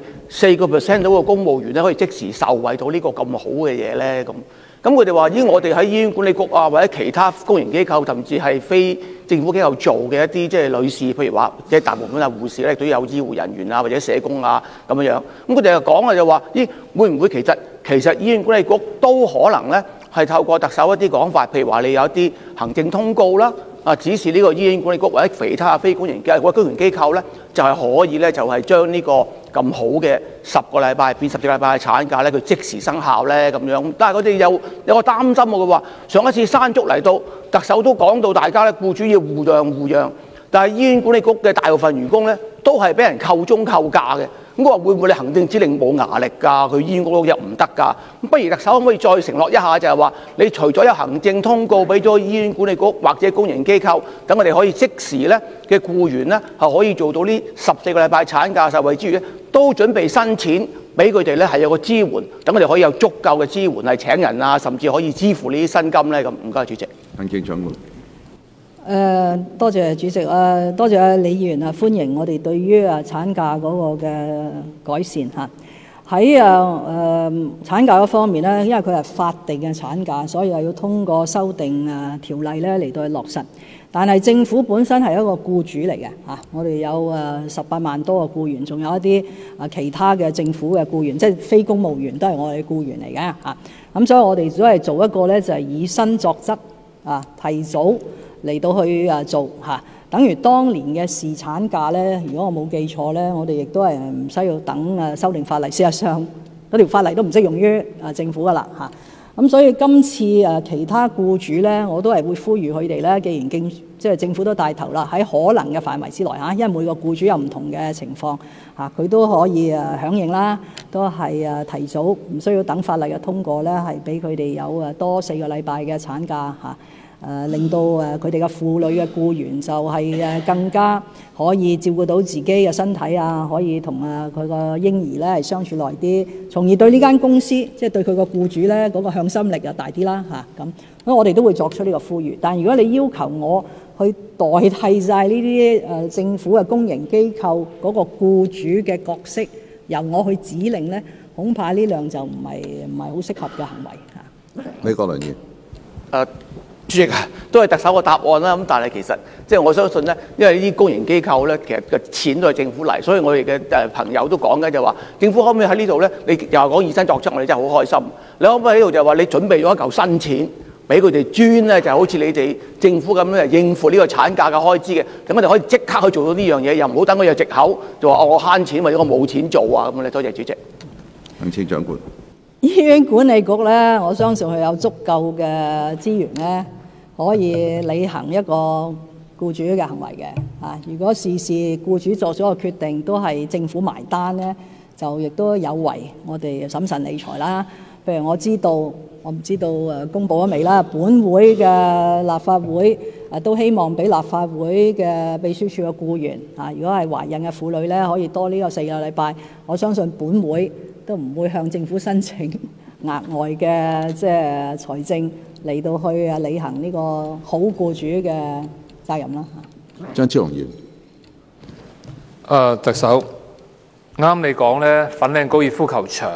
4% 到個公務員咧可以即時受惠到呢個咁好嘅嘢咧？咁佢哋話咦我哋喺醫院管理局啊或者其他公營機構甚至係非政府機構做嘅一啲即係女士，譬如話即係大部分係護士咧，都有醫護人員啊或者社工啊咁樣。咁佢哋又講啊就話咦會唔會其實醫院管理局都可能咧？係透過特首一啲講法，譬如話你有一啲行政通告啦，指示呢個醫院管理局或者其他非公營機構或者公營機構咧，就係可以咧就係將呢個咁好嘅10個禮拜變14個禮拜嘅產假咧，佢即時生效咧咁樣。但係佢哋有個擔心喎，佢話上一次山竹嚟到，特首都講到大家咧僱主要互讓，但係醫院管理局嘅大部分員工咧都係俾人扣鐘扣假嘅。咁我話會唔會你行政指令冇牙力㗎？佢醫院嗰度又唔得㗎？咁不如特首可唔可以再承諾一下，就係話你除咗有行政通告俾咗醫院管理局或者公營機構，等我哋可以即時咧嘅僱員咧係可以做到呢14個禮拜產假受惠之餘咧，都準備新錢俾佢哋咧係有個支援，等我哋可以有足夠嘅支援係請人啊，甚至可以支付呢啲薪金咧咁。唔該，主席。 行政長官。 多謝主席多謝李議員歡迎我哋對於產假嗰個嘅改善嚇。喺產假嗰方面呢，因為佢係法定嘅產假，所以又要通過修訂條例咧嚟到去落實。但係政府本身係一個僱主嚟嘅嚇，我哋有18萬多個僱員，仲有一啲其他嘅政府嘅僱員，即係非公務員都係我哋僱員嚟嘅嚇。咁所以我哋都係做一個咧就係以身作則提早嚟到去做嚇，等於當年嘅侍產假咧，如果我冇記錯咧，我哋亦都係唔需要等修訂法例。事實上，嗰條法例都唔適用於政府噶啦嚇。咁所以今次其他僱主咧，我都係會呼籲佢哋咧，既然即係政府都帶頭啦，喺可能嘅範圍之內嚇，因為每個僱主有唔同嘅情況嚇，佢都可以響應啦，都係提早唔需要等法例嘅通過咧，係俾佢哋有多4個禮拜嘅產假嚇。令到佢哋嘅婦女嘅僱員就係更加可以照顧到自己嘅身體啊，可以同佢個嬰兒咧係相處耐啲，從而對呢間公司即係對佢個僱主咧嗰個向心力就大啲啦嚇咁。咁我哋都會作出呢個呼籲。但如果你要求我去代替晒呢啲政府嘅公營機構嗰個僱主嘅角色，由我去指令咧，恐怕呢樣就唔係好適合嘅行為嚇。 李國麟議員。 主席都係特首嘅答案啦，咁但係其實即係我相信咧，因為呢啲公營機構咧，其實嘅錢都係政府嚟，所以我哋嘅朋友都講嘅就話，政府可唔可以喺呢度咧？你又話講以身作則，我哋真係好開心。你可唔可以喺度就話你準備咗一嚿新錢俾佢哋專咧，就好似你哋政府咁樣應付呢個產假嘅開支嘅，咁我哋可以即刻去做到呢樣嘢，又唔好等佢有藉口就話我慳錢或者我冇錢做啊咁咧。多謝主席。 行政長官。 醫院管理局咧，我相信佢有足夠嘅資源咧，可以履行一個僱主嘅行為嘅嚇。如果事事僱主作咗個決定都係政府埋單咧，就亦都有違我哋審慎理財啦。譬如我唔知道公佈咗未啦？本會嘅立法會都希望俾立法會嘅秘書處嘅僱員如果係懷孕嘅婦女咧，可以多呢個4個禮拜。我相信本會都唔會向政府申請額外嘅即係財政嚟到去履行呢個好僱主嘅責任啦。 張超雄議員。 特首啱你講咧，粉嶺高爾夫球場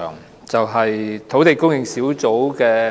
就係土地供應小組嘅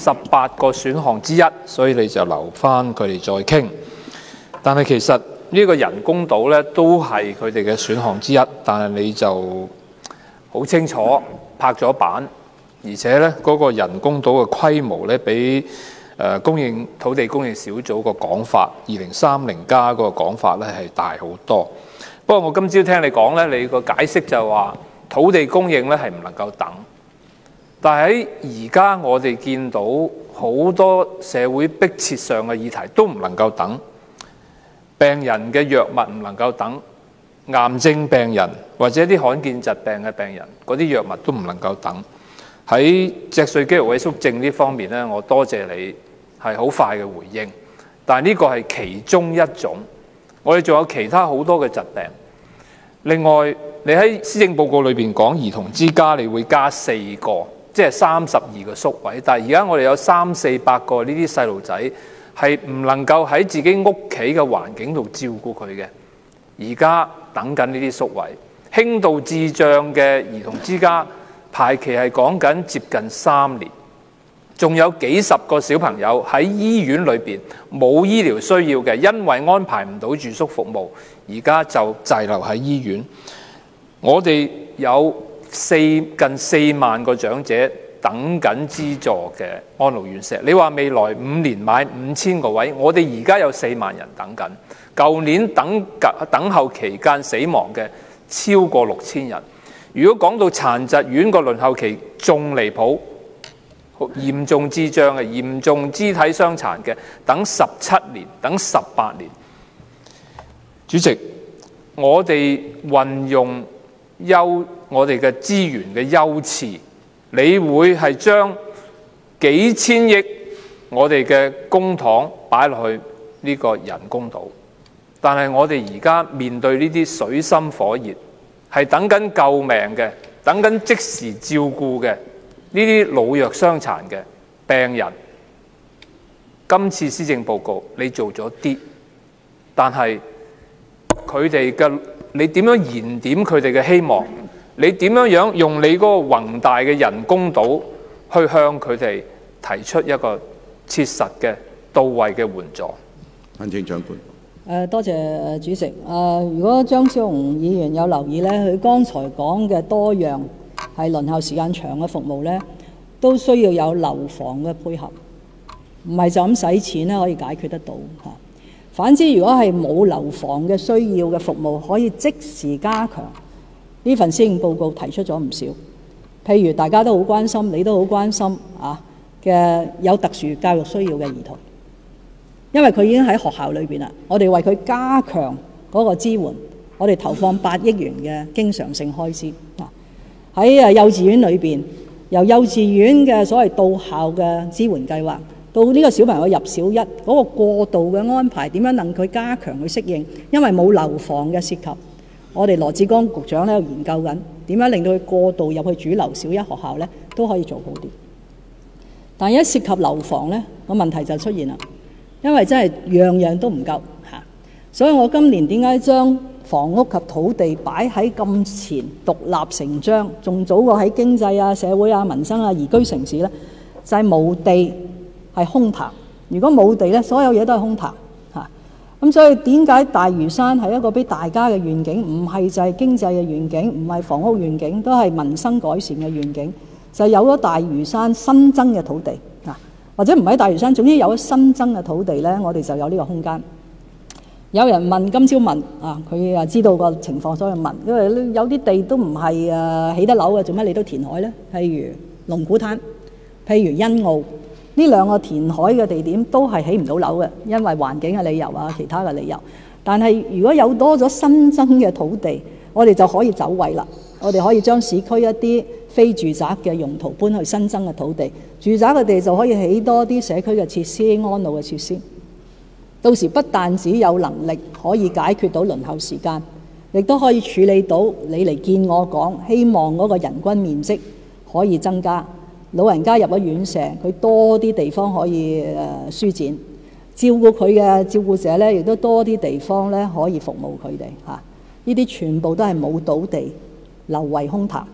18個選項之一，所以你就留翻佢哋再傾。但係其實呢個人工島呢都係佢哋嘅選項之一，但係你就好清楚拍咗板，而且呢嗰個人工島嘅規模呢比土地供應小組個講法2030加嗰個講法呢係大好多。不過我今朝聽你講呢，你個解釋就話土地供應呢係唔能夠等。但係喺而家我哋見到好多社會迫切上嘅議題都唔能夠等，病人嘅藥物唔能夠等，癌症病人或者啲罕見疾病嘅病人嗰啲藥物都唔能夠等。喺脊髓肌肉萎縮症呢方面呢，我多謝你係好快嘅回應，但係呢個係其中一種，我哋仲有其他好多嘅疾病。另外，你喺施政報告裏邊講兒童之家，你會加4個。即係32個宿位，但係而家我哋有300-400個呢啲細路仔係唔能夠喺自己屋企嘅環境度照顧佢嘅，而家等緊呢啲宿位。輕度智障嘅兒童之家排期係講緊接近3年，仲有幾十個小朋友喺醫院裏邊冇醫療需要嘅，因為安排唔到住宿服務，而家就滯留喺醫院。我哋有近4萬個長者等緊資助嘅安老院舍，你話未來5年買5000個位，我哋而家有4萬人等緊。舊年等候期間死亡嘅超過6000人。如果講到殘疾院個輪候期仲離譜，嚴重智障嘅、嚴重肢體傷殘嘅，等17年、等18年。主席，我哋運用我哋嘅資源嘅優次，你會係將幾千億我哋嘅公帑擺落去呢個人工島，但係我哋而家面對呢啲水深火熱，係等緊救命嘅，等緊即時照顧嘅呢啲老弱傷殘嘅病人。今次施政報告你做咗啲，但係佢哋嘅你點樣燃點佢哋嘅希望？你點樣用你嗰個宏大嘅人工島去向佢哋提出一個切實嘅到位嘅援助？ 行政長官。 多謝主席。如果張超雄議員有留意呢，佢剛才講嘅多樣係輪候時間長嘅服務呢，都需要有樓房嘅配合，唔係就咁使錢咧可以解決得到嚇。反之，如果係冇樓房嘅需要嘅服務，可以即時加強。呢份施政報告提出咗唔少，譬如大家都好關心，你都好關心嘅有特殊教育需要嘅兒童，因為佢已經喺學校裏邊啦，我哋為佢加強嗰個支援，我哋投放8億元嘅經常性開支喺幼稚園裏邊，由幼稚園嘅所謂到校嘅支援計劃，到呢個小朋友入小一嗰個過渡嘅安排，點樣能佢加強去適應，因為冇樓房嘅涉及。我哋羅致光局長咧研究緊點樣令到佢過渡入去主流小一學校咧都可以做好啲。但係一涉及樓房咧，個問題就出現啦，因為真係樣樣都唔夠嚇。所以我今年點解將房屋及土地擺喺咁前獨立成章，仲早過喺經濟啊、社會啊、民生啊、宜居城市咧，就係冇地係空談。如果冇地咧，所有嘢都係空談。咁所以點解大嶼山係一個俾大家嘅願景，唔係就係經濟嘅願景，唔係房屋願景，都係民生改善嘅願景。就係有咗大嶼山新增嘅土地或者唔喺大嶼山，總之有咗新增嘅土地呢，我哋就有呢個空間。有人問，今朝問佢知道個情況，所以問，因為有啲地都唔係起得樓嘅，做乜你都填海呢？譬如龍鼓灘，譬如欣澳。呢2個填海嘅地點都係起唔到樓嘅，因為環境嘅理由啊，其他嘅理由。但係如果有多咗新增嘅土地，我哋就可以走位啦。我哋可以將市區一啲非住宅嘅用途搬去新增嘅土地，住宅嘅地就可以起多啲社區嘅設施、安老嘅設施。到時不但只有能力可以解決到輪候時間，亦都可以處理到你嚟見我講，希望嗰個人均面積可以增加。老人家入咗院舍，佢多啲地方可以舒展，照顧佢嘅照顧者呢，亦都多啲地方呢可以服務佢哋嚇。呢啲全部都係冇土地，留為空談。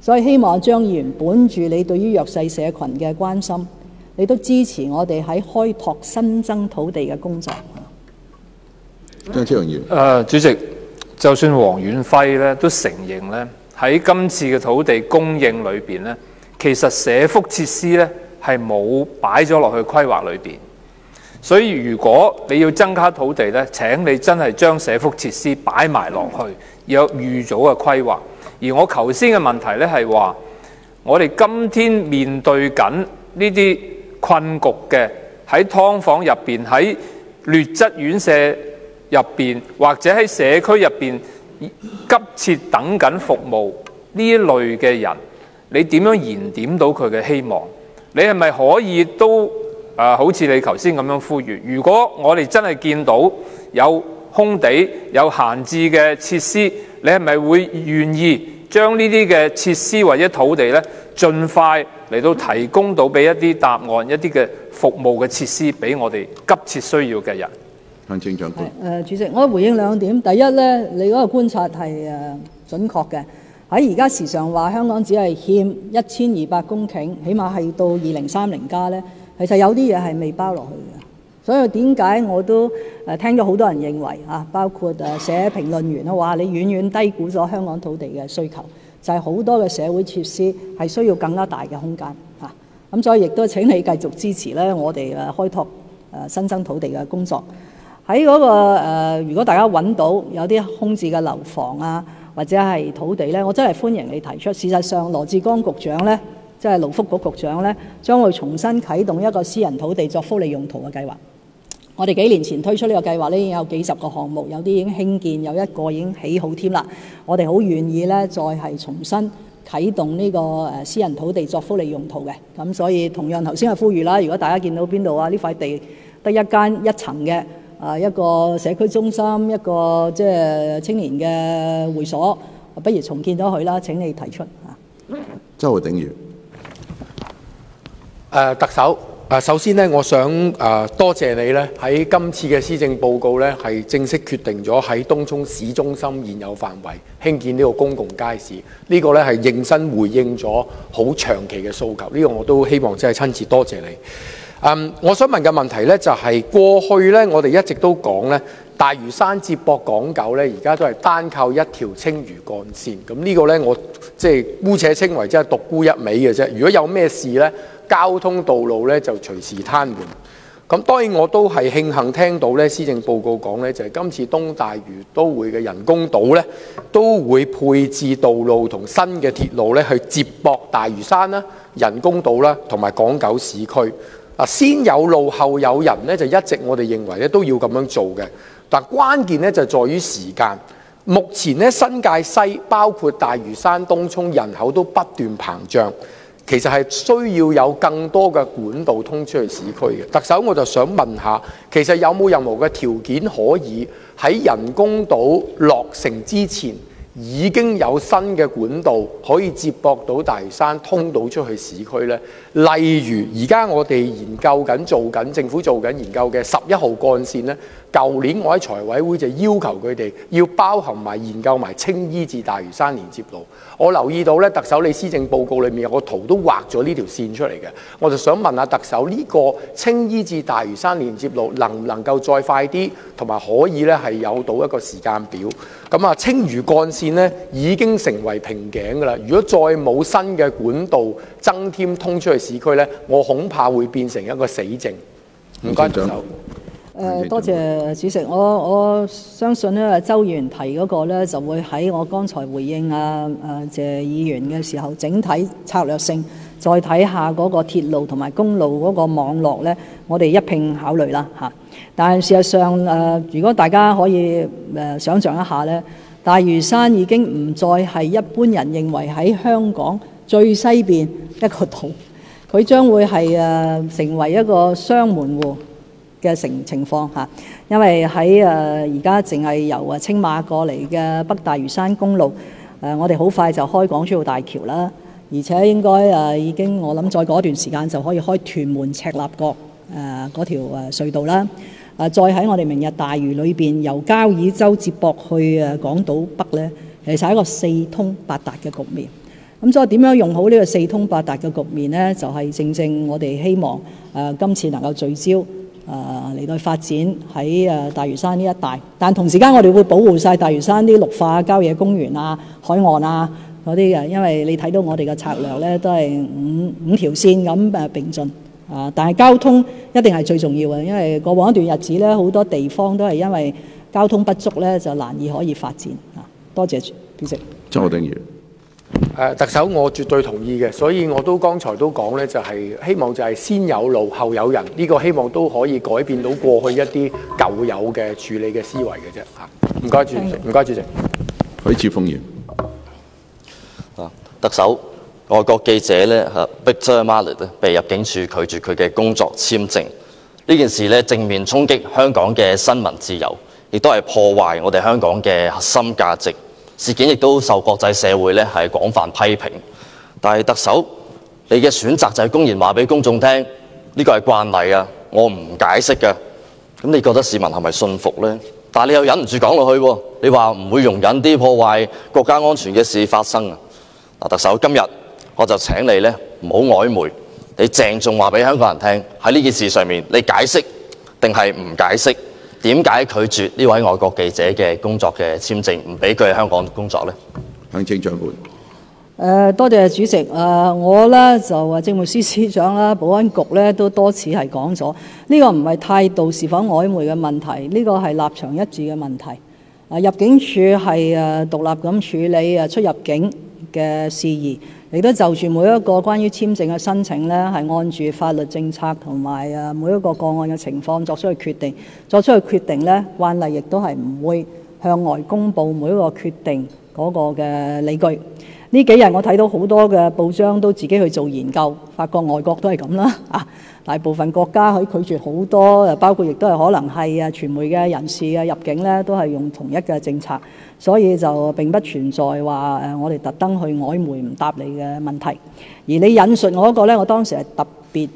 所以希望張議員本住你對於弱勢社群嘅關心，你都支持我哋喺開拓新增土地嘅工作。 張超雄議員。 主席，就算黃遠輝咧都承認咧，喺今次嘅土地供應裏邊咧，其實社福設施咧係冇擺咗落去規劃裏邊。所以如果你要增加土地咧，請你真係將社福設施擺埋落去，有預早嘅規劃。而我頭先嘅問題咧係話，我哋今天面對緊呢啲困局嘅，喺劏房入邊，喺劣質院舍入邊，或者喺社區入邊急切等緊服務呢一類嘅人，你點樣燃點到佢嘅希望？你係咪可以都好似你頭先咁樣呼籲？如果我哋真係見到有空地、有閒置嘅設施，你係咪會願意將呢啲嘅設施或者土地呢，盡快嚟到提供到俾一啲答案、一啲嘅服務嘅設施俾我哋急切需要嘅人？ 行政長官。 主席，我回應兩點。第一呢，你嗰個觀察係準確嘅。喺而家時常話香港只係欠1200公頃，起碼係到2030加呢，其實有啲嘢係未包落去嘅。所以點解我都聽咗好多人認為包括寫評論員話你遠遠低估咗香港土地嘅需求，就係好多嘅社會設施係需要更加大嘅空間咁所以亦都請你繼續支持咧我哋開拓新增土地嘅工作。喺嗰個如果大家揾到有啲空置嘅樓房或者係土地咧，我真係歡迎你提出。事實上，羅致光局長咧，即係勞福局局長咧，將會重新啟動一個私人土地作福利用途嘅計劃。我哋幾年前推出呢個計劃咧，已經有幾十個項目，有啲已經興建，有一個已經起好添啦。我哋好願意咧，再係重新啟動呢個私人土地作福利用途嘅。咁所以同樣頭先係呼籲啦，如果大家見到邊度呢塊地得一層嘅一個社區中心，一個即係青年嘅會所，不如重建咗佢啦。請你提出周浩鼎議員。 特首。首先呢，我想多謝你咧，喺今次嘅施政報告咧，係正式決定咗喺東涌市中心現有範圍興建呢個公共街市。呢個咧係認真回應咗好長期嘅訴求。呢個我都希望真係親自多謝你。我想問嘅問題咧就係過去咧，我哋一直都講咧，大嶼山接駁港九咧，而家都係單靠一條青嶼幹線。咁呢個咧，我即係姑且稱為即係獨沽一味嘅啫。如果有咩事咧，交通道路咧就隨時癱瘓。咁當然我都係慶幸聽到咧，施政報告講咧，就係今次東大嶼都會嘅人工島咧，都會配置道路同新嘅鐵路咧，去接駁大嶼山啦、人工島啦同埋港九市區。先有路後有人咧，就一直我哋認為咧都要咁樣做嘅。但關鍵咧就在於時間。目前咧新界西包括大嶼山、東涌人口都不斷膨脹。其實係需要有更多嘅管道通出去市區嘅。特首，我就想問下，其實有冇任何嘅條件可以喺人工島落成之前已經有新嘅管道可以接駁到大嶼山通到出去市區呢？例如而家我哋研究緊做緊政府做緊研究嘅11號幹線呢，舊年我喺財委會就要求佢哋要包含埋研究埋青衣至大嶼山連接路。我留意到咧，特首你施政報告裏面有個圖都畫咗呢條線出嚟嘅，我就想問下特首，呢個青衣至大嶼山連接路能唔能夠再快啲，同埋可以咧係有到一個時間表？咁青嶼幹線咧已經成為瓶頸㗎啦，如果再冇新嘅管道增添通出去市區咧，我恐怕會變成一個死症。唔該，特首。 多謝主席，我相信咧，周議員提嗰個咧就會喺我剛才回應謝議員嘅時候，整體策略性再睇下嗰個鐵路同埋公路嗰個網絡咧，我哋一併考慮啦嚇。但係事實上如果大家可以想像一下咧，大嶼山已經唔再係一般人認為喺香港最西邊一個島，佢將會係成為一個雙門戶嘅情況嚇，因為喺而家淨係由青馬過嚟嘅北大嶼山公路，我哋好快就開港珠澳大橋啦，而且應該已經我諗再過一段時間就可以開屯門赤鱲角嗰條隧道啦。再喺我哋明日大嶼裏邊由交椅洲接駁去港島北咧，其實係一個4通8達嘅局面。 咁所以點樣用好呢個四通八達嘅局面呢？就係正正我哋希望今次能夠聚焦嚟到發展喺大嶼山呢一帶，但同時間我哋會保護晒大嶼山啲綠化郊野公園啊、海岸啊嗰啲嘅，因為你睇到我哋嘅策略呢都係五條線咁並進但係交通一定係最重要嘅，因為過往一段日子呢，好多地方都係因為交通不足呢，就難以可以發展多謝主席。 周浩鼎議員。 特首，我絕對同意嘅，所以我都剛才都講咧，就係希望就係先有路後有人，呢個希望都可以改變到過去一啲舊有嘅處理嘅思維嘅啫嚇。唔該主席，唔該主席。 許智峯議員。 特首，外國記者咧Victor Mallet 被入境處拒絕佢嘅工作簽證，呢件事咧正面衝擊香港嘅新聞自由，亦都係破壞我哋香港嘅核心價值。事件亦都受國際社會咧係廣泛批評，但係特首你嘅選擇就係公然話俾公眾聽，呢個係慣例啊，我唔解釋㗎。咁你覺得市民係咪信服呢？但係你又忍唔住講落去喎，你話唔會容忍啲破壞國家安全嘅事發生啊！嗱，特首今日我就請你咧唔好曖昧，你鄭重話俾香港人聽，喺呢件事上面你解釋定係唔解釋？點解拒絕呢位外國記者嘅工作嘅簽證，唔俾佢喺香港工作呢？ 行政長官。 多謝主席。我呢就政務司司長啦、保安局呢都多次係講咗，呢個唔係態度是否曖昧嘅問題，呢個係立場一致嘅問題。入境處係獨立咁處理出入境嘅事宜，亦都就住每一個關於簽證嘅申請呢，係按住法律政策同埋每一個個案嘅情況作出嘅決定。作出嘅決定呢，慣例亦都係唔會向外公佈每一個決定嗰個嘅理據。呢幾日我睇到好多嘅報章都自己去做研究，發覺外國都係咁啦。大部分國家可以拒絕好多，包括亦都係可能係傳媒嘅人士嘅入境呢，都係用同一嘅政策，所以就並不存在話我哋特登去曖昧唔答你嘅問題。而你引述我嗰個呢，我當時係特別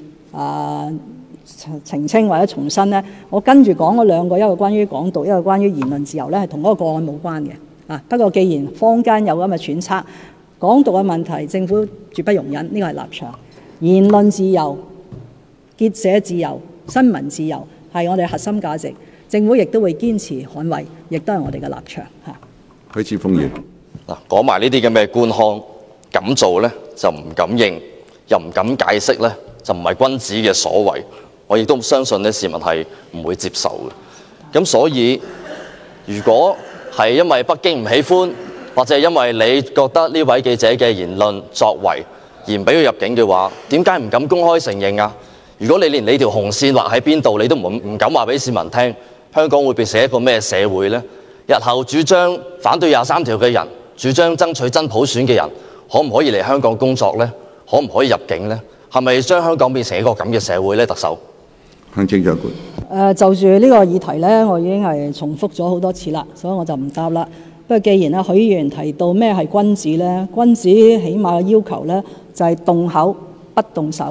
澄清或者重申呢，我跟住講嗰兩個，一個關於港獨，一個關於言論自由呢，係同嗰個個案冇關嘅。不過既然坊間有咁嘅揣測，港獨嘅問題政府絕不容忍，呢個係立場。言論自由、結社自由、新聞自由係我哋核心價值，政府亦都會堅持捍衞，亦都係我哋嘅立場。 許智峯議員。 講埋呢啲咁嘅官腔，敢做呢就唔敢認，又唔敢解釋呢就唔係君子嘅所為。我亦都相信呢市民係唔會接受嘅。咁所以如果係因為北京唔喜歡，或者係因為你覺得呢位記者嘅言論作為而唔俾佢入境嘅話，點解唔敢公開承認啊？如果你連你條紅線畫喺邊度，你都唔敢話俾市民聽，香港會變成一個咩社會呢？日後主張反對23條嘅人，主張爭取真普選嘅人，可唔可以嚟香港工作呢？可唔可以入境呢？係咪將香港變成一個咁嘅社會呢？特首。 行政長官。 就住呢個議題呢，我已經係重複咗好多次啦，所以我就唔答啦。不過既然許議員提到咩係君子呢？君子起碼嘅要求呢，就係動口不動手。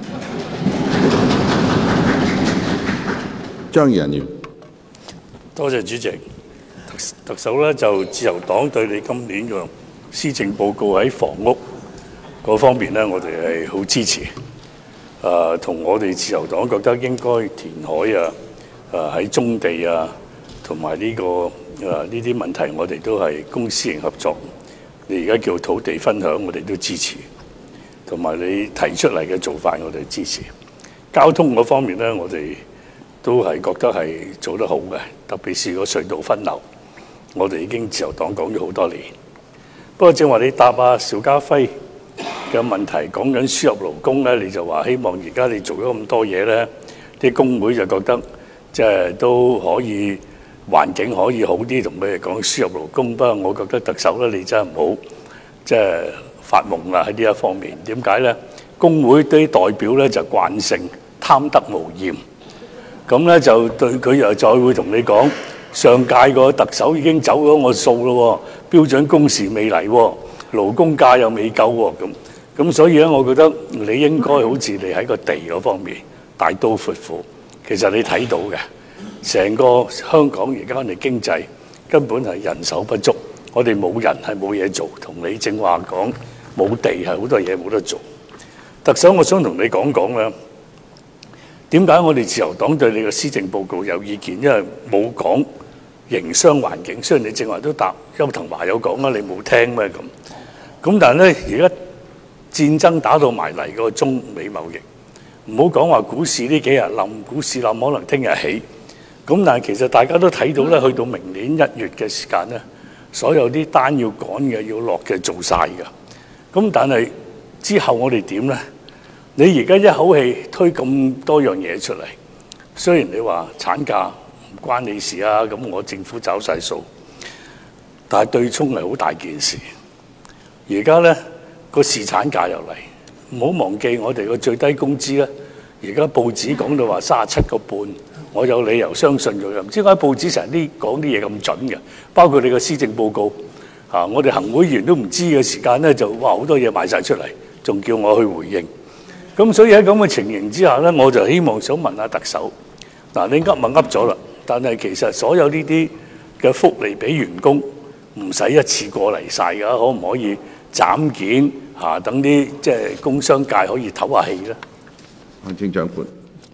張宇人議員。 多謝主席。特首呢，就自由黨對你今年嘅施政報告喺房屋嗰方面呢，我哋係好支持。同我哋自由黨覺得應該填海喺棕地同埋呢啲問題，我哋都係公私營合作。你而家叫土地分享，我哋都支持。同埋你提出嚟嘅做法，我哋支持。交通嗰方面呢，我哋都係覺得係做得好嘅，特別是個隧道分流，我哋已經自由黨講咗好多年。不過正話你答邵家輝嘅問題，講緊輸入勞工咧，你就話希望而家你做咗咁多嘢咧，啲工會就覺得即係都可以環境可以好啲，同佢哋講輸入勞工。不過我覺得特首咧，你真係唔好即係發夢啦喺呢一方面。點解咧？工會啲代表咧就慣性貪得無厭，咁咧就對佢又再會同你講，上屆個特首已經走咗我數咯，標準工時未嚟，勞工假又未夠喎，咁所以咧，我覺得你應該好似你喺個地嗰方面大刀闊斧。其實你睇到嘅，成個香港而家我哋經濟根本係人手不足，我哋冇人係冇嘢做。同你正話講冇地係好多嘢冇得做。特首，我想同你講講咧，點解我哋自由黨對你嘅施政報告有意見？因為冇講營商環境，雖然你正話都答邱騰華有講啦，你冇聽咩咁？咁但係咧，而家戰爭打到埋嚟個中美貿易，唔好講話股市呢幾日冧，股市冧可能聽日起。咁但係其實大家都睇到咧，去到明年1月嘅時間咧，所有啲單要趕嘅、要落嘅做晒㗎。咁但係之後我哋點咧？你而家一口氣推咁多樣嘢出嚟，雖然你話產假唔關你事啊，咁我政府找晒數，但係對沖係好大件事。而家咧個侍產假又嚟，唔好忘記我哋個最低工資咧，而家報紙講到話37個半。我有理由相信佢，唔知點解報紙成日啲講啲嘢咁準嘅，包括你個施政報告我哋行會員都唔知嘅時間咧，就哇好多嘢賣晒出嚟，仲叫我去回應。咁所以喺咁嘅情形之下咧，我就希望想問下特首，你噏咪噏咗啦，但係其實所有呢啲嘅福利俾員工唔使一次過嚟晒㗎，可唔可以斬件等啲即係工商界可以唞下氣咧？ 行政長官。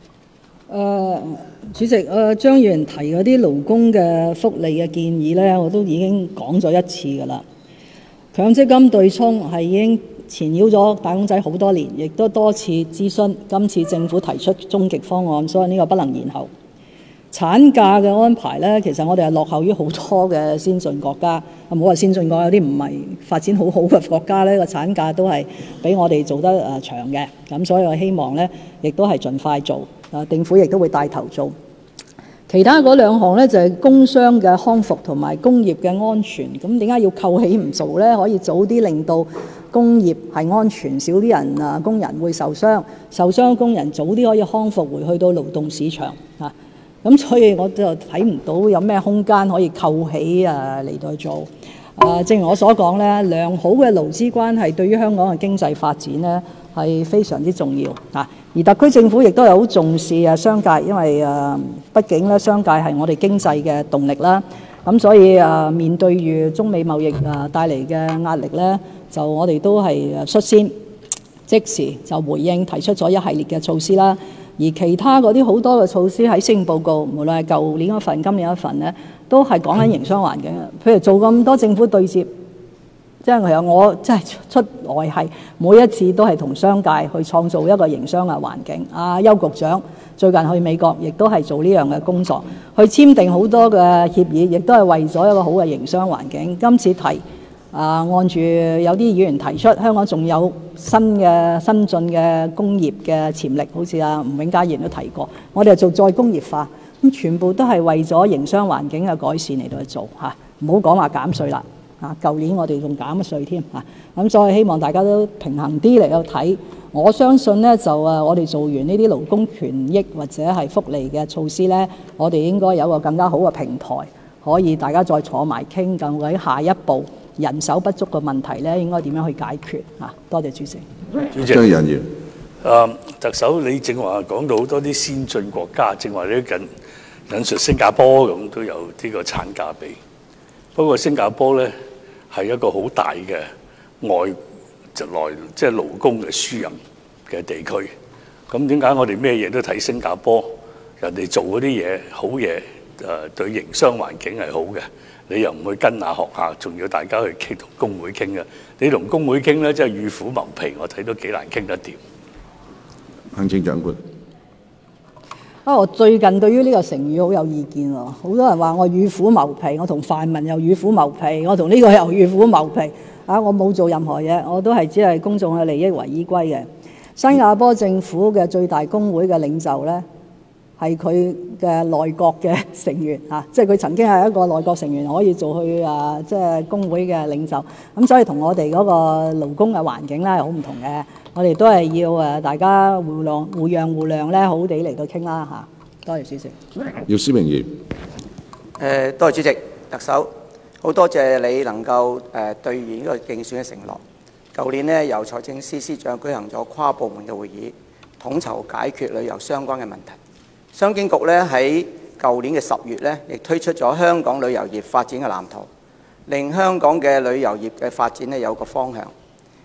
主席，張議員提嗰啲勞工嘅福利嘅建議呢，我都已經講咗一次㗎啦。強積金對沖係已經纏繞咗打工仔好多年，亦都多次諮詢，今次政府提出終極方案，所以呢個不能延後。產假嘅安排呢，其實我哋係落後於好多嘅先進國家，唔好話先進國家，有啲唔係發展好好嘅國家呢，個產假都係比我哋做得長嘅。咁所以我希望呢，亦都係盡快做。政府亦都會帶頭做。其他嗰兩項呢，就係工傷嘅康復同埋工業嘅安全。咁點解要扣起唔做呢？可以早啲令到工業係安全，少啲人工人會受傷，受傷工人早啲可以康復回去到勞動市場啊。咁所以我就睇唔到有咩空間可以扣起嚟到做。正如我所講呢，良好嘅勞資關係對於香港嘅經濟發展呢係非常之重要啊。而特區政府亦都係好重視商界，因為畢竟咧商界係我哋經濟嘅動力啦。咁所以面對住中美貿易帶嚟嘅壓力咧，就我哋都係率先即時就回應，提出咗一系列嘅措施啦。而其他嗰啲好多嘅措施喺施政報告，無論係舊年嗰份、今年嗰份咧，都係講緊營商環境。譬如做咁多政府對接。即係其實我真係出來係每一次都係同商界去創造一個營商嘅環境。邱局長最近去美國，亦都係做呢樣嘅工作，去簽訂好多嘅協議，亦都係為咗一個好嘅營商環境。今次按住有啲議員提出，香港仲有新進嘅工業嘅潛力，好似吳永嘉議員都提過，我哋就做再工業化，咁全部都係為咗營商環境嘅改善嚟到去做嚇，唔好講話減稅啦。舊年我哋仲減咗稅添咁所以希望大家都平衡啲嚟到睇。我相信呢，就我哋做完呢啲勞工權益或者係福利嘅措施呢，我哋應該有個更加好嘅平台，可以大家再坐埋傾，究竟下一步人手不足嘅問題呢，應該點樣去解決多謝主席。 張仁義， 特首你正話講到好多啲先進國家，正話你都引述新加坡咁都有呢個產假俾，不過新加坡呢，係一個好大嘅即係勞工嘅輸入嘅地區。咁點解我哋咩嘢都睇新加坡？人哋做嗰啲嘢好嘢，對營商環境係好嘅，你又唔去跟下學下，仲要大家去傾同工會傾嘅。你同工會傾咧，真係與虎謀皮，我睇都幾難傾得掂。 行政長官。 我最近對於呢個成語好有意見喎，好多人話我與虎謀皮，我同泛民又與虎謀皮，我同呢個又與虎謀皮。我冇做任何嘢，我都係只係公眾嘅利益為依歸嘅。新加坡政府嘅最大工會嘅領袖呢，係佢嘅內閣嘅成員即係佢曾經係一個內閣成員，可以做去即係工會嘅領袖。咁所以同我哋嗰個勞工嘅環境咧係好唔同嘅。我哋都係要大家互讓互諒咧，好地嚟到傾啦嚇。多謝主席。 姚思榮議員。 多謝主席，特首好多謝你能夠兌現呢個競選嘅承諾。舊年呢，由財政司司長舉行咗跨部門嘅會議，統籌解決旅遊相關嘅問題。商經局呢，喺舊年嘅10月呢，亦推出咗香港旅遊業發展嘅藍圖，令香港嘅旅遊業嘅發展呢有個方向。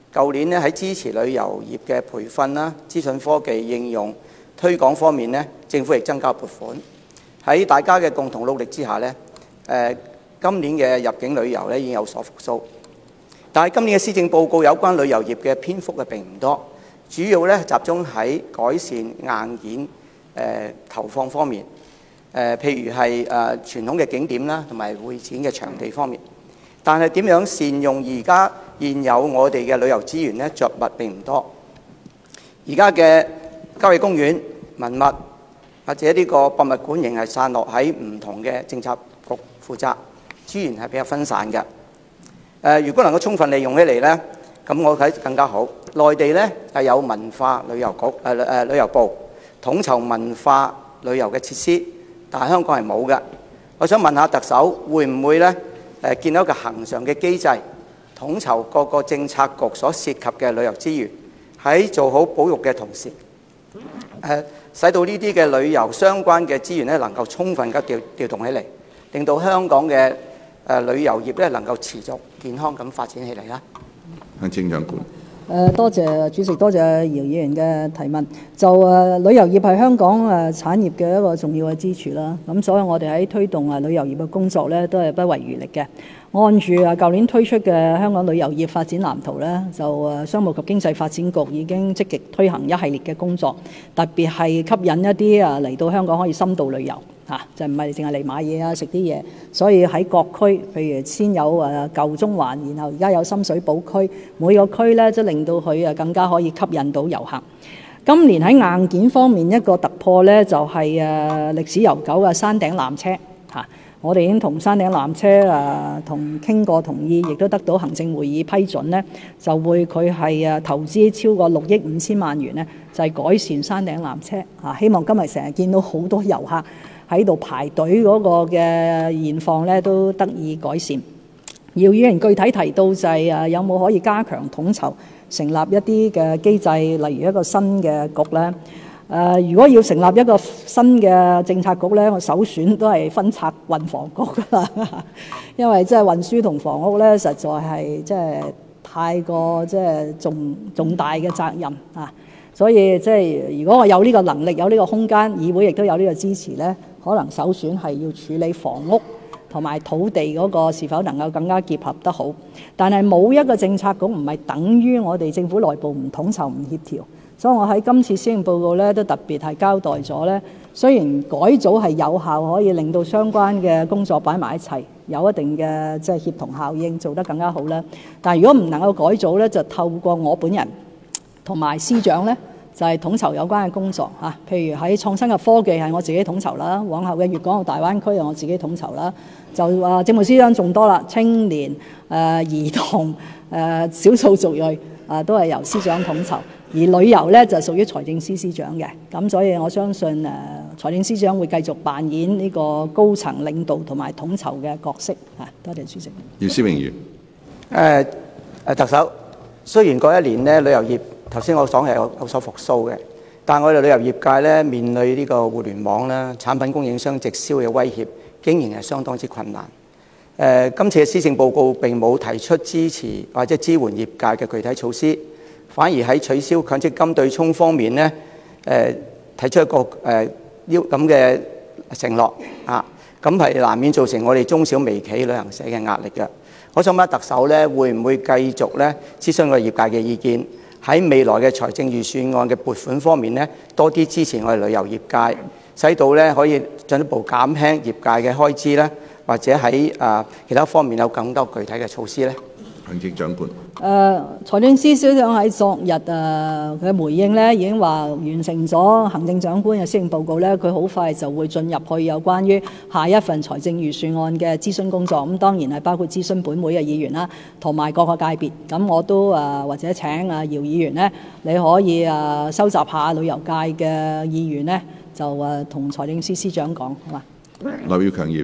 舊年呢，喺支持旅遊業嘅培訓啦、資訊科技應用推廣方面呢，政府亦增加撥款。喺大家嘅共同努力之下呢，今年嘅入境旅遊呢已經有所復甦。但係今年嘅施政報告有關旅遊業嘅篇幅並唔多，主要呢集中喺改善硬件投放方面，譬如係傳統嘅景點啦，同埋會展嘅場地方面。但係點樣善用而家現有我哋嘅旅遊資源呢？着墨並唔多。而家嘅郊野公園、文物或者呢個博物館仍係散落喺唔同嘅政策局負責，資源係比較分散嘅。如果能夠充分利用起嚟呢，咁我睇更加好。內地呢係有文化旅遊局旅遊部統籌文化旅遊嘅設施，但係香港係冇嘅。我想問下特首，會唔會呢建立一個恆常嘅機制，統籌各個政策局所涉及嘅旅遊資源，喺做好保育嘅同時，使到呢啲嘅旅遊相關嘅資源呢能夠充分嘅調動起嚟，令到香港嘅旅遊業呢能夠持續健康咁發展起嚟啦。 行政長官。 多謝主席，多謝姚議員嘅提問。就旅遊業係香港產業嘅一個重要嘅支柱啦。咁所以我哋喺推動旅遊業嘅工作咧，都係不遺餘力嘅。按住舊年推出嘅香港旅遊業發展藍圖咧，就商務及經濟發展局已經積極推行一系列嘅工作，特別係吸引一啲嚟到香港可以深度旅遊。就唔係淨係嚟買嘢啊、食啲嘢，所以喺各區，譬如先有舊中環，然後而家有深水埗區，每個區咧即係令到佢更加可以吸引到遊客。今年喺硬件方面一個突破咧，就係歷史悠久嘅山頂纜車嚇。我哋已經同山頂纜車同傾過同意，亦都得到行政會議批准咧，就會佢係投資超過6億5千萬元咧，就係改善山頂纜車嚇。希望今日成日見到好多遊客喺度排隊嗰個嘅現況咧，都得以改善。姚議員具體提到就係有冇可以加強統籌，成立一啲嘅機制，例如一個新嘅局咧。如果要成立一個新嘅政策局咧，我首選都係分拆運房局㗎啦，因為即係運輸同房屋咧，實在係即係太過即係重大嘅責任啊。所以即係如果我有呢個能力、有呢個空間，議會亦都有呢個支持咧，可能首選係要處理房屋同埋土地嗰個是否能夠更加結合得好。但係冇一個政策局唔係等於我哋政府內部唔統籌、唔協調。所以我喺今次施政報告咧都特別係交代咗咧，雖然改組係有效，可以令到相關嘅工作擺埋一齊，有一定嘅即係協同效應，做得更加好啦。但係如果唔能夠改組咧，就透過我本人同埋司長咧，就係統籌有關嘅工作嚇。譬如喺創新嘅科技係我自己統籌啦，往後嘅粵港澳大灣區係我自己統籌啦。就政務司長仲多啦，青年、兒童、少數族裔都係由司長統籌。而旅遊咧就屬於財政司司長嘅，咁所以我相信財政司司長會繼續扮演呢個高層領導同埋統籌嘅角色嚇。多謝主席。 姚思榮議員。 特首，雖然嗰一年呢旅遊業頭先我講係有所復甦嘅，但係我哋旅遊業界咧面對呢個互聯網咧產品供應商直銷嘅威脅，經營係相當之困難。今次嘅施政報告並冇提出支持或者支援業界嘅具體措施。反而喺取消強積金對沖方面呢，提出一個咁嘅承諾啊，咁係難免造成我哋中小微企旅行社嘅壓力嘅。我想問特首呢，會唔會繼續呢諮詢我哋業界嘅意見，喺未來嘅財政預算案嘅撥款方面呢，多啲支持我哋旅遊業界，使到呢可以進一步減輕業界嘅開支呢，或者喺其他方面有更多具體嘅措施呢？ 行政長官。 財政司司長喺昨日嘅回應咧，已經話完成咗行政長官嘅施政報告咧，佢好快就會進入去有關於下一份財政預算案嘅諮詢工作。咁當然係包括諮詢本會嘅議員啦，同埋各個界別。咁我都或者請姚議員咧，你可以收集下旅遊界嘅意願咧，就同財政司司長講，好嘛？ 劉耀強議員。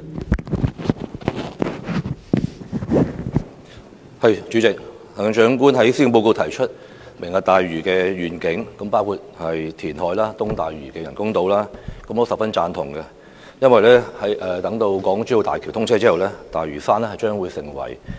係主席，行政長官喺施政報告提出明日大嶼嘅願景，咁包括係填海啦、東大嶼嘅人工島啦，咁我十分贊同嘅，因為咧喺等到港珠澳大橋通車之後咧，大嶼山咧係將會成為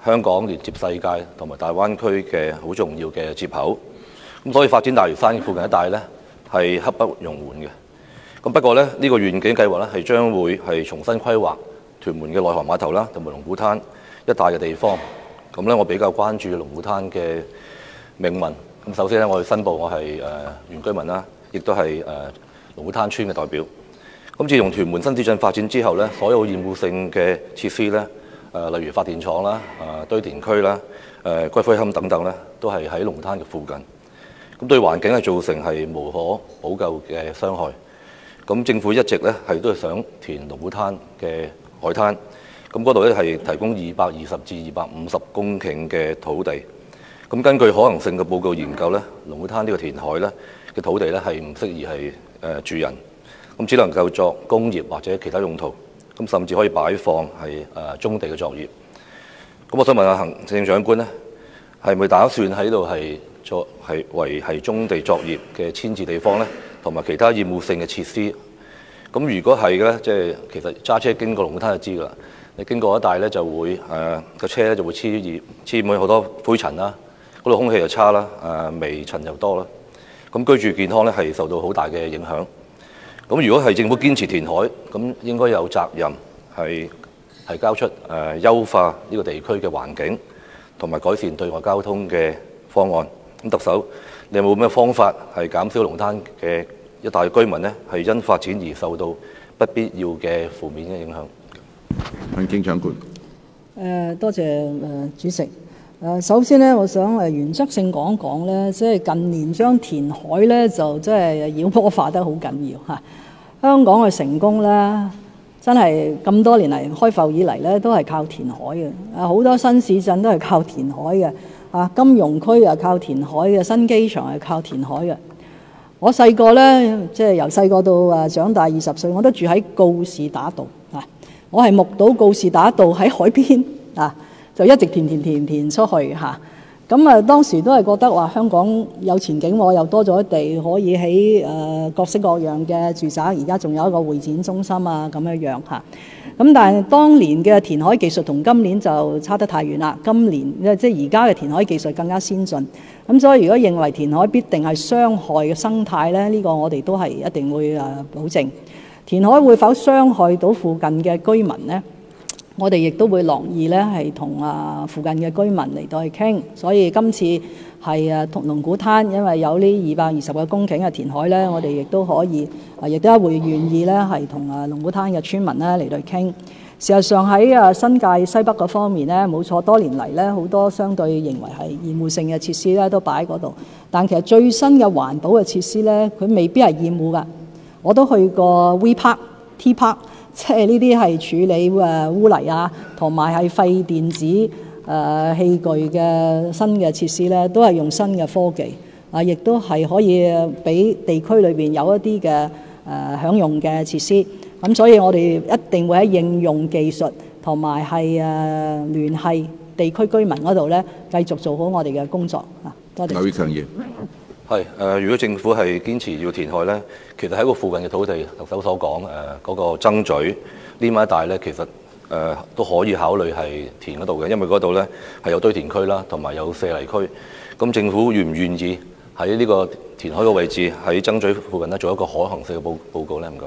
香港連接世界同埋大灣區嘅好重要嘅接口。咁所以發展大嶼山附近一帶呢，係刻不容緩嘅。咁不過呢，呢個願景計劃呢，係將會係重新規劃屯門嘅內河碼頭啦，同埋龍鼓灘一帶嘅地方。咁呢，我比較關注龍鼓灘嘅命運。咁首先呢，我要申報我係原居民啦，亦都係龍鼓灘村嘅代表。咁自從屯門新市鎮發展之後呢，所有厭惡性嘅設施呢，例如發電廠啦、堆填區啦、骨灰龕等等呢，都係喺龍鼓灘嘅附近。咁對環境係造成係無可補救嘅傷害。咁政府一直呢係都係想填龍鼓灘嘅海灘，咁嗰度呢係提供220至250公頃嘅土地。咁根據可行性嘅報告研究呢，龍鼓灘呢個填海呢嘅土地呢係唔適宜係住人，咁只能夠作工業或者其他用途，咁甚至可以擺放係棕地嘅作業。咁我想問下行政長官呢，係咪打算喺度為棕地作業嘅遷置地方呢，同埋其他厭惡性嘅設施？咁如果係嘅咧，即係其實揸車經過龍鼓灘就知㗎啦。你經過一帶咧，就會個車咧就會黐滿好多灰塵啦，嗰度空氣又差啦，微塵又多啦。咁居住健康咧係受到好大嘅影響。咁如果係政府堅持填海，咁應該有責任係交出優化呢個地區嘅環境，同埋改善對外交通嘅方案。咁特首，你有冇咩方法係減少龍鼓灘嘅一帶居民呢係因發展而受到不必要嘅負面嘅影響？ 行政長官。 多謝主席。首先呢，我想原則性講講呢，即係近年將填海呢就即係妖魔化得好緊要嚇。香港嘅成功呢，真係咁多年嚟開埠以嚟呢，都係靠填海嘅。好多新市鎮都係靠填海嘅。金融區又靠填海嘅，新機場係靠填海嘅。我細個呢，即係由細個到長大20歲，我都住喺告士打道啊。我係目睹告士打道喺海邊啊，就一直填出去嚇。咁當時都係覺得話香港有前景喎，又多咗地可以起各式各樣嘅住宅，而家仲有一個會展中心啊咁樣嚇。咁但係當年嘅填海技術同今年就差得太遠啦。今年即係而家嘅填海技術更加先進。咁所以如果認為填海必定係傷害嘅生態咧，呢個我哋都係一定會保證。填海會否傷害到附近嘅居民呢？我哋亦都會樂意咧係同附近嘅居民嚟到去傾。所以今次係同龍鼓灘，因為有呢220個公頃嘅填海咧，我哋亦都可以亦都會願意咧係同龍鼓灘嘅村民咧嚟到去傾。事實上喺新界西北嗰方面咧，冇錯，多年嚟咧好多相對認為係厭惡性嘅設施咧都擺喺嗰度，但其實最新嘅環保嘅設施咧，佢未必係厭惡㗎。我都去過 V Park、T Park， 即係呢啲係處理污泥啊，同埋係廢電子器具嘅新嘅設施咧，都係用新嘅科技亦都係可以俾地區裏邊有一啲嘅享用嘅設施。咁所以我哋一定會喺應用技術同埋係聯繫地區居民嗰度咧，繼續做好我哋嘅工作啊！多謝。 劉業強議員。 係如果政府係堅持要填海咧，其實喺個附近嘅土地，特首所講嗰個曾咀呢一帶咧，其實都可以考慮係填嗰度嘅，因為嗰度咧係有堆填區啦，同埋有瀉泥區。咁政府願唔願意喺呢個填海嘅位置喺曾咀附近咧做一個可行性嘅報告咧？唔該。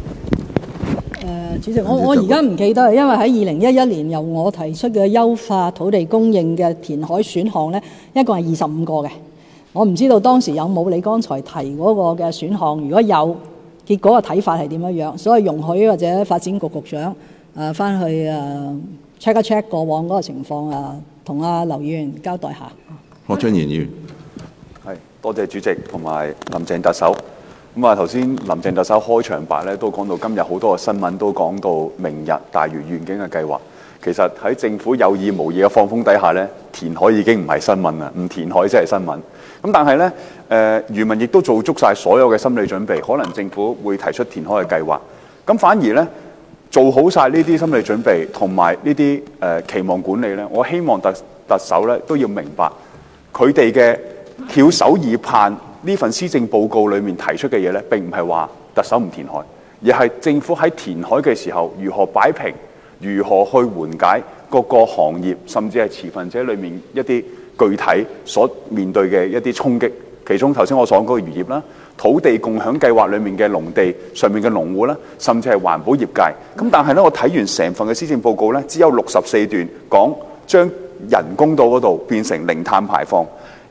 主席，我而家唔記得，因為喺2011年由我提出嘅優化土地供應嘅填海選項咧，一共係25個嘅。我唔知道當時有冇你剛才提嗰個嘅選項，如果有，結果嘅睇法係點樣樣？所以容許或者發展局局長翻去check 一 check 過往嗰個情況同阿劉議員交代下。 何俊賢議員。 係，多謝主席同埋林鄭特首。頭先林鄭特首開場白咧，都講到今日好多嘅新聞都講到明日大嶼願景嘅計劃。其實喺政府有意無意嘅放風底下咧，填海已經唔係新聞啦，唔填海先係新聞。咁但係咧，漁民亦都做足晒所有嘅心理準備，可能政府會提出填海嘅計劃。咁反而咧，做好晒呢啲心理準備同埋呢啲期望管理咧，我希望特首咧都要明白，佢哋嘅翹首以盼呢份施政報告裏面提出嘅嘢咧，並唔係話特首唔填海，而係政府喺填海嘅時候如何擺平，如何去緩解各個行業甚至係持份者裏面一啲具體所面對嘅一啲衝擊。其中頭先我所講嗰個漁業啦、土地共享計劃裏面嘅農地上面嘅農戶啦，甚至係環保業界。咁但係咧，我睇完成份嘅施政報告咧，只有64段講將人工島嗰度變成零碳排放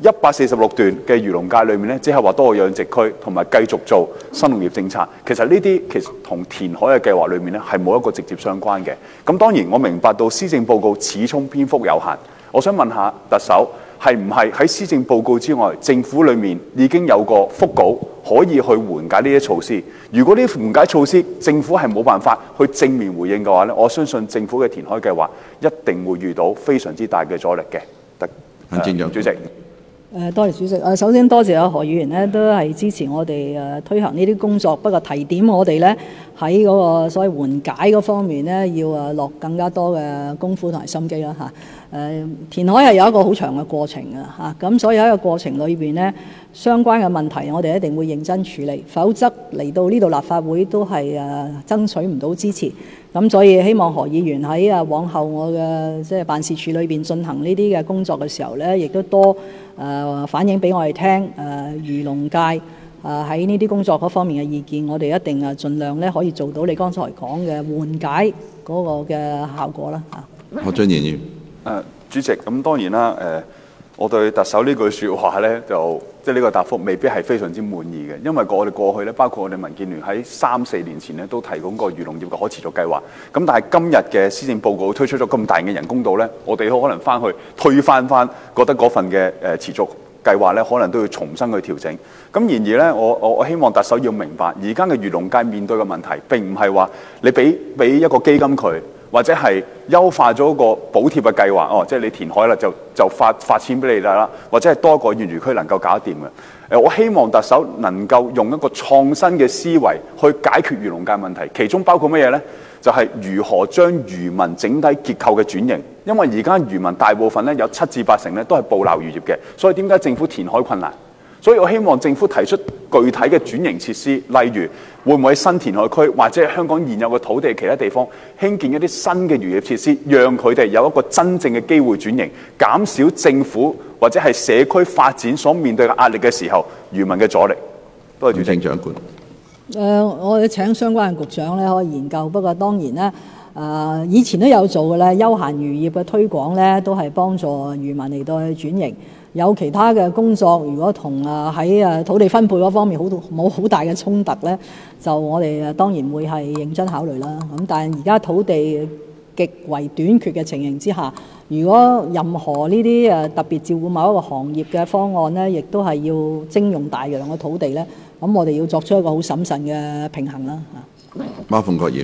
，146段嘅漁農界裏面咧，只係話多個養殖區同埋繼續做新農業政策。其實呢啲其實同填海嘅計劃裏面咧係冇一個直接相關嘅。咁當然我明白到施政報告始終篇幅有限，我想問下特首，係唔係喺施政報告之外，政府裏面已經有個覆稿可以去緩解呢啲措施？如果呢啲緩解措施政府係冇辦法去正面回應嘅話咧，我相信政府嘅填海計劃一定會遇到非常之大嘅阻力嘅。 行政長官主席。 多謝主席。首先多謝何議員呢都係支持我哋推行呢啲工作，不過提點我哋呢喺嗰個所謂緩解嗰方面呢，要落更加多嘅功夫同埋心機啦嚇。填海係有一個好長嘅過程嘅嚇，咁所以喺個過程裏邊呢，相關嘅問題我哋一定會認真處理，否則嚟到呢度立法會都係爭取唔到支持。咁所以希望何議員喺往後我嘅即係辦事處裏邊進行呢啲嘅工作嘅時候呢，亦都多反映俾我哋聽漁農界喺呢啲工作嗰方面嘅意見，我哋一定盡量咧可以做到你剛才講嘅緩解嗰個嘅效果啦嚇。 何俊賢議員。 主席，咁當然啦，我對特首呢句説話咧，就即係呢個答覆未必係非常之滿意嘅，因為我哋過去咧，包括我哋民建聯喺3-4年前咧都提供過漁農業嘅可持續計劃。咁但係今日嘅施政報告推出咗咁大嘅人工島咧，我哋可能翻去推翻，覺得嗰份嘅持續計劃咧，可能都要重新去調整。咁然而咧，我希望特首要明白，而家嘅漁農界面對嘅問題並唔係話你俾一個基金佢。或者係優化咗個補貼嘅計劃，即係你填海啦，就發錢俾你啦，或者係多個縣漁區能夠搞掂嘅。我希望特首能夠用一個創新嘅思維去解決漁農界問題，其中包括乜嘢呢？就係如何將漁民整體結構嘅轉型。因為而家漁民大部分咧有7至8成咧都係捕撈漁業嘅，所以點解政府填海困難？所以我希望政府提出具體嘅轉型設施，例如會唔會喺新填海區或者香港現有嘅土地其他地方興建一啲新嘅漁業設施，讓佢哋有一個真正嘅機會轉型，減少政府或者係社區發展所面對嘅壓力嘅時候，漁民嘅阻力。多謝主席。 行政長官。 我哋請相關嘅局長咧可以研究，不過當然咧，以前都有做嘅咧，休閒漁業嘅推廣咧都係幫助漁民嚟到去轉型。有其他嘅工作，如果同喺土地分配嗰方面冇好大嘅衝突咧，就我哋當然會係認真考慮啦。咁但係而家土地極為短缺嘅情形之下，如果任何呢啲特別照顧某一個行業嘅方案咧，亦都係要徵用大量嘅土地咧，咁我哋要作出一個好審慎嘅平衡啦。 馬逢國議員。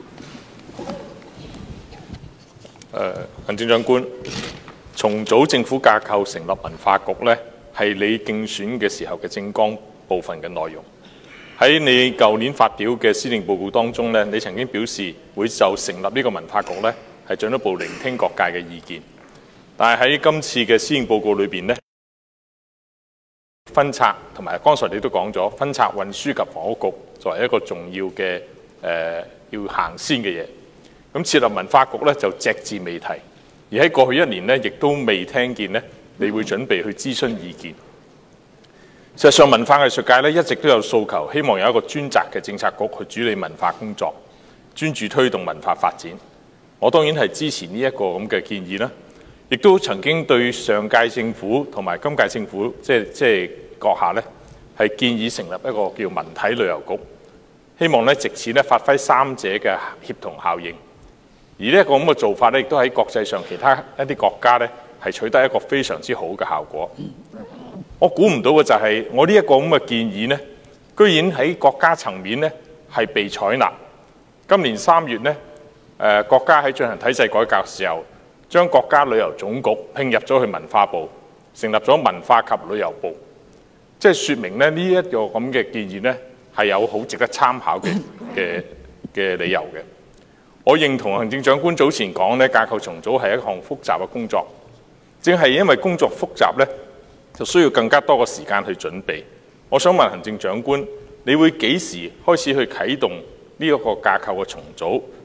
行政長官，重組政府架構成立文化局呢，係你競選嘅時候嘅政綱部分嘅內容。喺你舊年發表嘅施政報告當中呢，你曾經表示會就成立呢個文化局呢，係進一步聆聽各界嘅意見。但係喺今次嘅施政報告裏邊呢，分拆同埋剛才你都講咗分拆運輸及房屋局作為一個重要嘅要行先嘅嘢。咁設立文化局呢，就隻字未提。而喺過去1年呢，亦都未聽見呢，你會準備去諮詢意見。事實上，文化藝術界呢一直都有訴求，希望有一個專責嘅政策局去主理文化工作，專注推動文化發展。我當然係支持呢一個咁嘅建議啦，亦都曾經對上屆政府同埋今屆政府即係閣下呢，係建議成立一個叫文體旅遊局，希望呢藉此呢發揮三者嘅協同效應。而呢一個咁嘅做法咧，亦都喺國際上其他一啲國家咧，係取得一個非常之好嘅效果。我估唔到嘅就係我呢一個咁嘅建議呢，居然喺國家層面呢係被採納。今年3月呢，國家喺進行體制改革嘅時候，將國家旅遊總局併入咗去文化部，成立咗文化及旅遊部，即係説明咧呢一個咁嘅建議呢係有好值得參考嘅理由嘅。我認同行政長官早前講呢，架構重組係一項複雜嘅工作，正係因為工作複雜呢，就需要更加多嘅時間去準備。我想問行政長官，你會幾時開始去啟動呢一個架構嘅重組，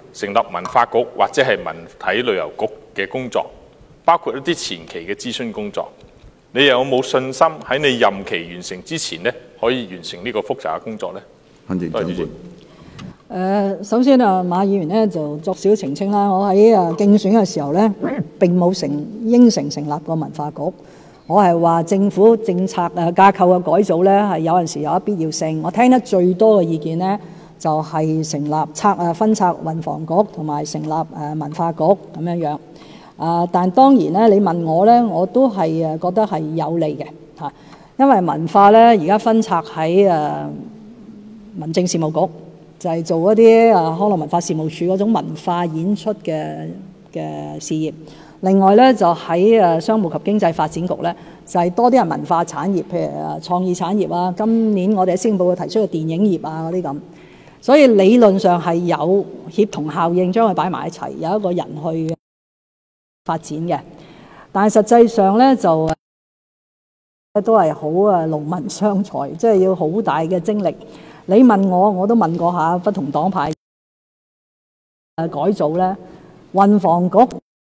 成立文化局或者係文體旅遊局嘅工作，包括一啲前期嘅諮詢工作。你有冇信心喺你任期完成之前呢，可以完成呢個複雜嘅工作呢？ 行政長官。 首先啊，馬議員呢就作少澄清啦。我喺競選嘅時候呢，並冇應承成立個文化局。我係話政府政策架構嘅改組呢，係有陣時有一必要性。我聽得最多嘅意見呢，就係成立分拆運房局同埋成立文化局咁樣樣。但當然咧，你問我咧，我都係覺得係有利嘅嚇，因為文化咧而家分拆喺民政事務局，就係做一啲康樂文化事務處嗰種文化演出嘅事業。另外咧就喺商務及經濟發展局咧，就係多啲係文化產業，譬如創意產業啊。今年我哋喺施政報告提出嘅電影業啊嗰啲咁，所以理論上係有協同效應，將佢擺埋一齊，有一個人去發展嘅。但係實際上咧就都係好勞民傷財，即係要好大嘅精力。你問我，我都問過下不同黨派改組咧，運房局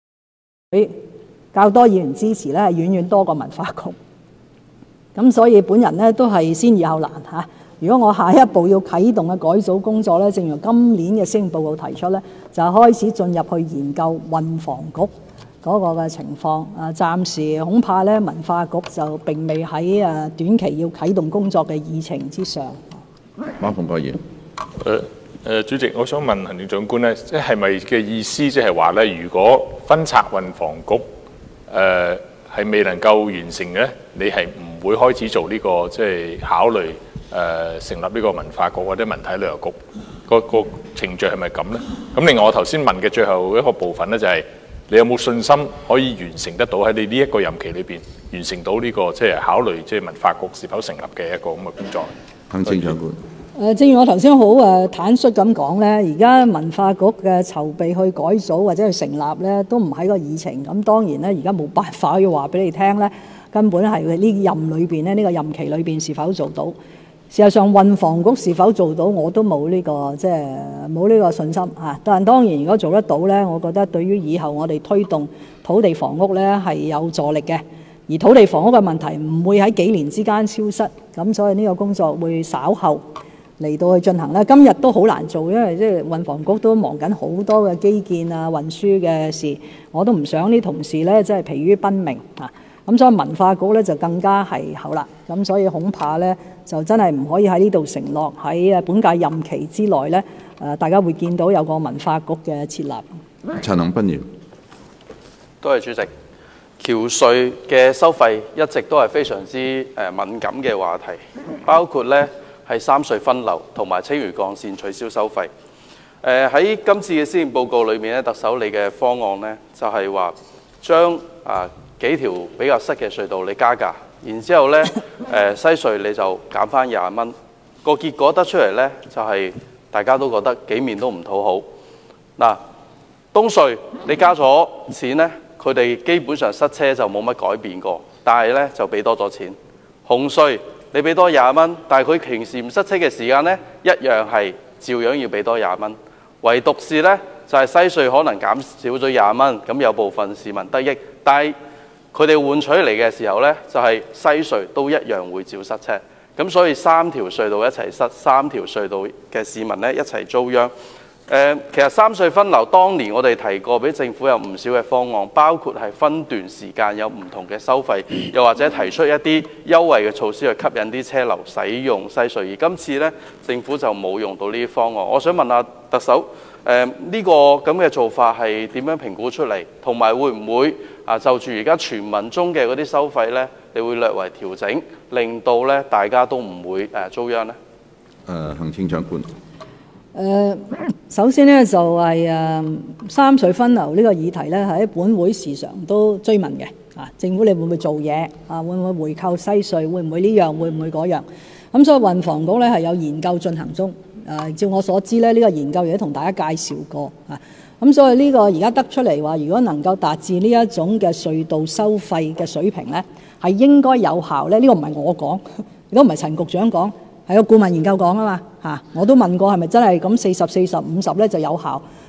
較多議員支持咧，係遠遠多過文化局。咁所以本人咧都係先易後難嚇。如果我下一步要啟動嘅改組工作咧，正如今年嘅施政報告提出咧，就開始進入去研究運房局嗰個嘅情況。暫時恐怕咧文化局就並未喺短期要啟動工作嘅議程之上。 馬逢國議員。 主席，我想問行政長官咧，即係咪嘅意思，即係話咧，如果分拆運房局係未能夠完成嘅，你係唔會開始做呢個即係考慮成立呢個文化局或者文體旅遊局個程序係咪咁咧？咁另外我頭先問嘅最後一個部分咧，就係你有冇信心可以完成得到喺你呢一個任期裏邊完成到呢個即係考慮即係文化局是否成立嘅一個咁嘅工作？ 行政長官。 正如我頭先好坦率咁講咧，而家文化局嘅籌備去改組或者去成立咧，都唔喺個議程。咁當然咧，而家冇辦法要話俾你聽咧，根本係呢任裏邊咧，呢個任期裏邊是否做到？事實上，運房局是否做到，我都冇呢個即係冇呢個信心嚇。但當然，如果做得到咧，我覺得對於以後我哋推動土地房屋咧係有助力嘅。而土地房屋嘅問題唔會喺幾年之間消失，咁所以呢個工作會稍後嚟到去進行啦。今日都好難做，因為即係運房局都忙緊好多嘅基建啊、運輸嘅事，我都唔想啲同事咧即係疲於奔命啊。咁所以文化局咧就更加係後啦。咁所以恐怕咧就真係唔可以喺呢度承諾喺本屆任期之內咧大家會見到有個文化局嘅設立。 陳恒鑌議員。 多謝主席。橋隧嘅收費一直都係非常之敏感嘅話題，包括咧係三隧分流同埋青嶼幹線取消收費。喺今次嘅施政報告裏面咧，特首你嘅方案咧就係話將幾條比較塞嘅隧道你加價，然之後咧西隧你就減翻20蚊。個結果得出嚟咧就係大家都覺得幾面都唔討好。嗱，東隧你加咗錢咧，佢哋基本上塞車就冇乜改變過，但係咧就俾多咗錢。紅隧你俾多20蚊，但係佢平時唔塞車嘅時間咧，一樣係照樣要俾多20蚊。唯獨是咧就係西隧可能減少咗20蚊，咁有部分市民得益，但係佢哋換取嚟嘅時候咧，就係西隧都一樣會照塞車。咁所以三條隧道一齊塞，三條隧道嘅市民咧一齊遭殃。其實三隧分流當年我哋提過，俾政府有唔少嘅方案，包括係分段時間有唔同嘅收費，又或者提出一啲優惠嘅措施去吸引啲車流使用西隧。而今次呢，政府就冇用到呢啲方案。我想問下特首，呢個咁嘅做法係點樣評估出嚟？同埋會唔會就住而家傳聞中嘅嗰啲收費呢，你會略為調整，令到呢大家都唔會遭殃呢？ 行政長官。 首先呢，就係三隧分流呢個議題呢，喺本會時常都追問嘅。政府你會唔會做嘢？會唔會回購西隧？會唔會呢樣？會唔會嗰樣？咁所以運房局呢係有研究進行中。照我所知呢，呢個研究亦都同大家介紹過。咁所以呢個而家得出嚟話，如果能夠達至呢一種嘅隧道收費嘅水平呢，係應該有效呢。呢個唔係我講，如果唔係陳局長講。係個顧問研究講啊嘛，我都問過係咪真係咁40、40、50咧就有效？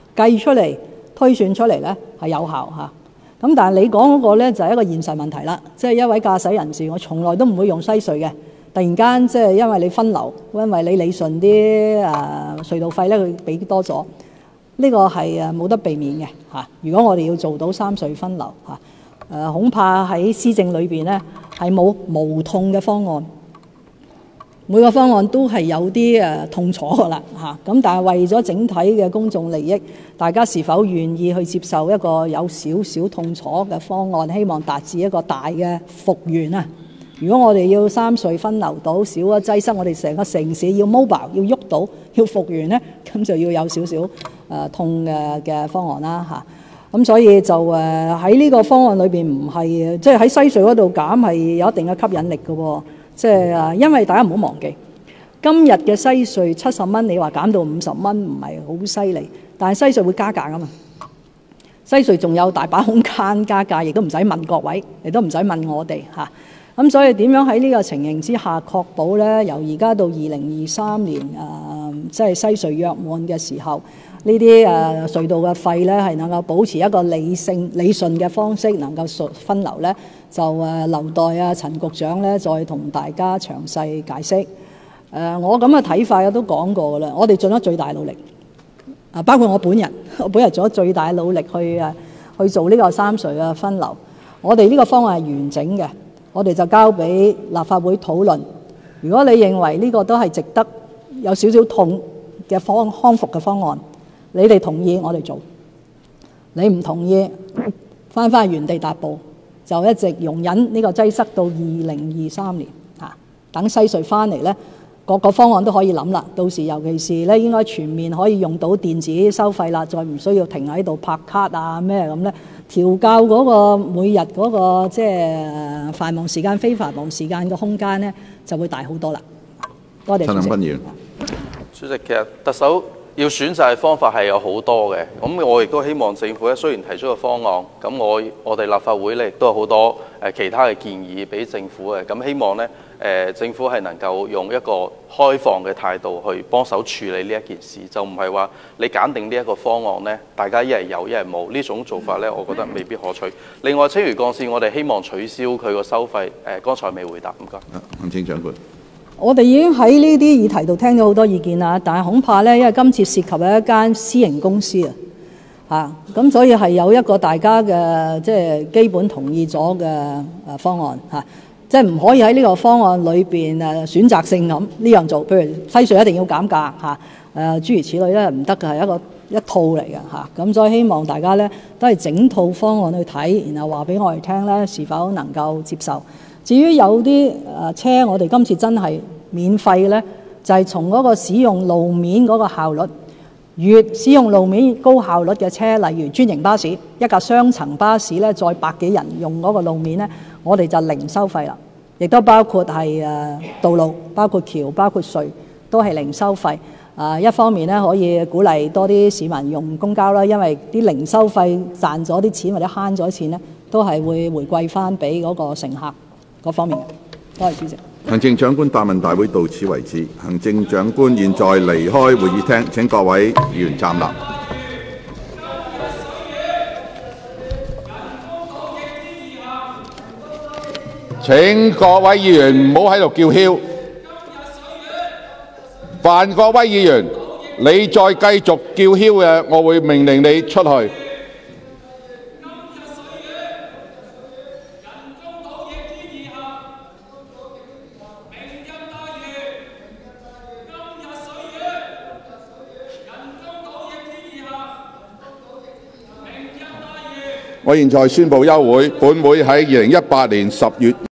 計出嚟、推算出嚟咧係有效嚇。咁但係你講嗰個咧就係一個現實問題啦，即係一位駕駛人士，我從來都唔會用西隧嘅，突然間即係因為你分流，因為你理順啲隧道費咧，佢俾多咗，呢個係冇得避免嘅嚇。如果我哋要做到三隧分流嚇，恐怕喺施政裏邊咧係冇無痛嘅方案。每個方案都係有啲痛楚㗎啦嚇，咁但係為咗整體嘅公眾利益，大家是否願意去接受一個有少少痛楚嘅方案，希望達至一個大嘅復原啊？如果我哋要三隧分流到少咗擠塞，我哋成個城市要 mobile 要喐到要復原咧，咁就要有少少痛嘅方案啦嚇。咁所以就喺呢個方案裏邊唔係即係喺西隧嗰度減係有一定嘅吸引力嘅喎。即係因為大家唔好忘記，今日嘅西隧70蚊，你話減到50蚊唔係好犀利，但係西隧會加價㗎嘛。西隧仲有大把空間加價，亦都唔使問各位，亦都唔使問我哋嚇。咁所以點樣喺呢個情形之下確保咧，由而家到2023年即係西隧約滿嘅時候，呢啲隧道嘅費咧係能夠保持一個理順嘅方式，能夠分流咧，就留待陳局長咧再同大家詳細解釋。我咁嘅睇法都講過㗎啦，我哋盡咗最大努力，包括我本人做咗最大努力去做呢個三隧嘅分流。我哋呢個方案係完整嘅，我哋就交俾立法會討論。如果你認為呢個都係值得有少少痛嘅康復嘅方案，你哋同意我哋做，你唔同意返原地踏步，就一直容忍呢個擠塞到2023年嚇。等西隧返嚟咧，個方案都可以諗啦。到時尤其是咧，應該全面可以用到電子收費啦，再唔需要停喺度拍卡啊咩咁咧，調校嗰個每日嗰個即係繁忙時間、非繁忙時間嘅空間咧，就會大好多啦。多謝主席。陳恒鑌議員， 主席，其實特首要選擇嘅方法係有好多嘅，咁我亦都希望政府咧，雖然提出個方案，咁我哋立法會咧亦都有好多其他嘅建議俾政府嘅，咁希望咧政府係能夠用一個開放嘅態度去幫手處理呢一件事，就唔係話你揀定呢一個方案咧，大家一係有一係冇，呢種做法咧，我覺得未必可取。另外，青嶼幹線我哋希望取消佢個收費，剛才未回答，唔該。 行政長官。 我哋已經喺呢啲議題度聽咗好多意見啦，但係恐怕咧，因為今次涉及一間私營公司咁所以係有一個大家嘅即係基本同意咗嘅方案即係唔可以喺呢個方案裏邊選擇性咁呢樣做，譬如西隧一定要減價諸如此類咧唔得嘅，係一套嚟嘅咁所以希望大家咧都係整套方案去睇，然後話俾我哋聽咧是否能夠接受。至於有啲車，我哋今次真係免費咧，就係從嗰個使用路面嗰個效率，越使用路面高效率嘅車，例如專營巴士，一架雙層巴士咧，載100幾人用嗰個路面咧，我哋就零收費啦。亦都包括係道路，包括橋，包括隧，都係零收費。一方面咧可以鼓勵多啲市民用公交啦，因為啲零收費賺咗啲錢或者慳咗錢咧，都係會回饋翻俾嗰個乘客嗰方面。多謝主席。 行政長官答問大會到此為止。行政長官現在離開會議廳，請各位議員站立。請各位議員唔好喺度叫囂。范國威議員，你再繼續叫囂嘅，我會命令你出去。我現在宣布休會，本會喺2018年10月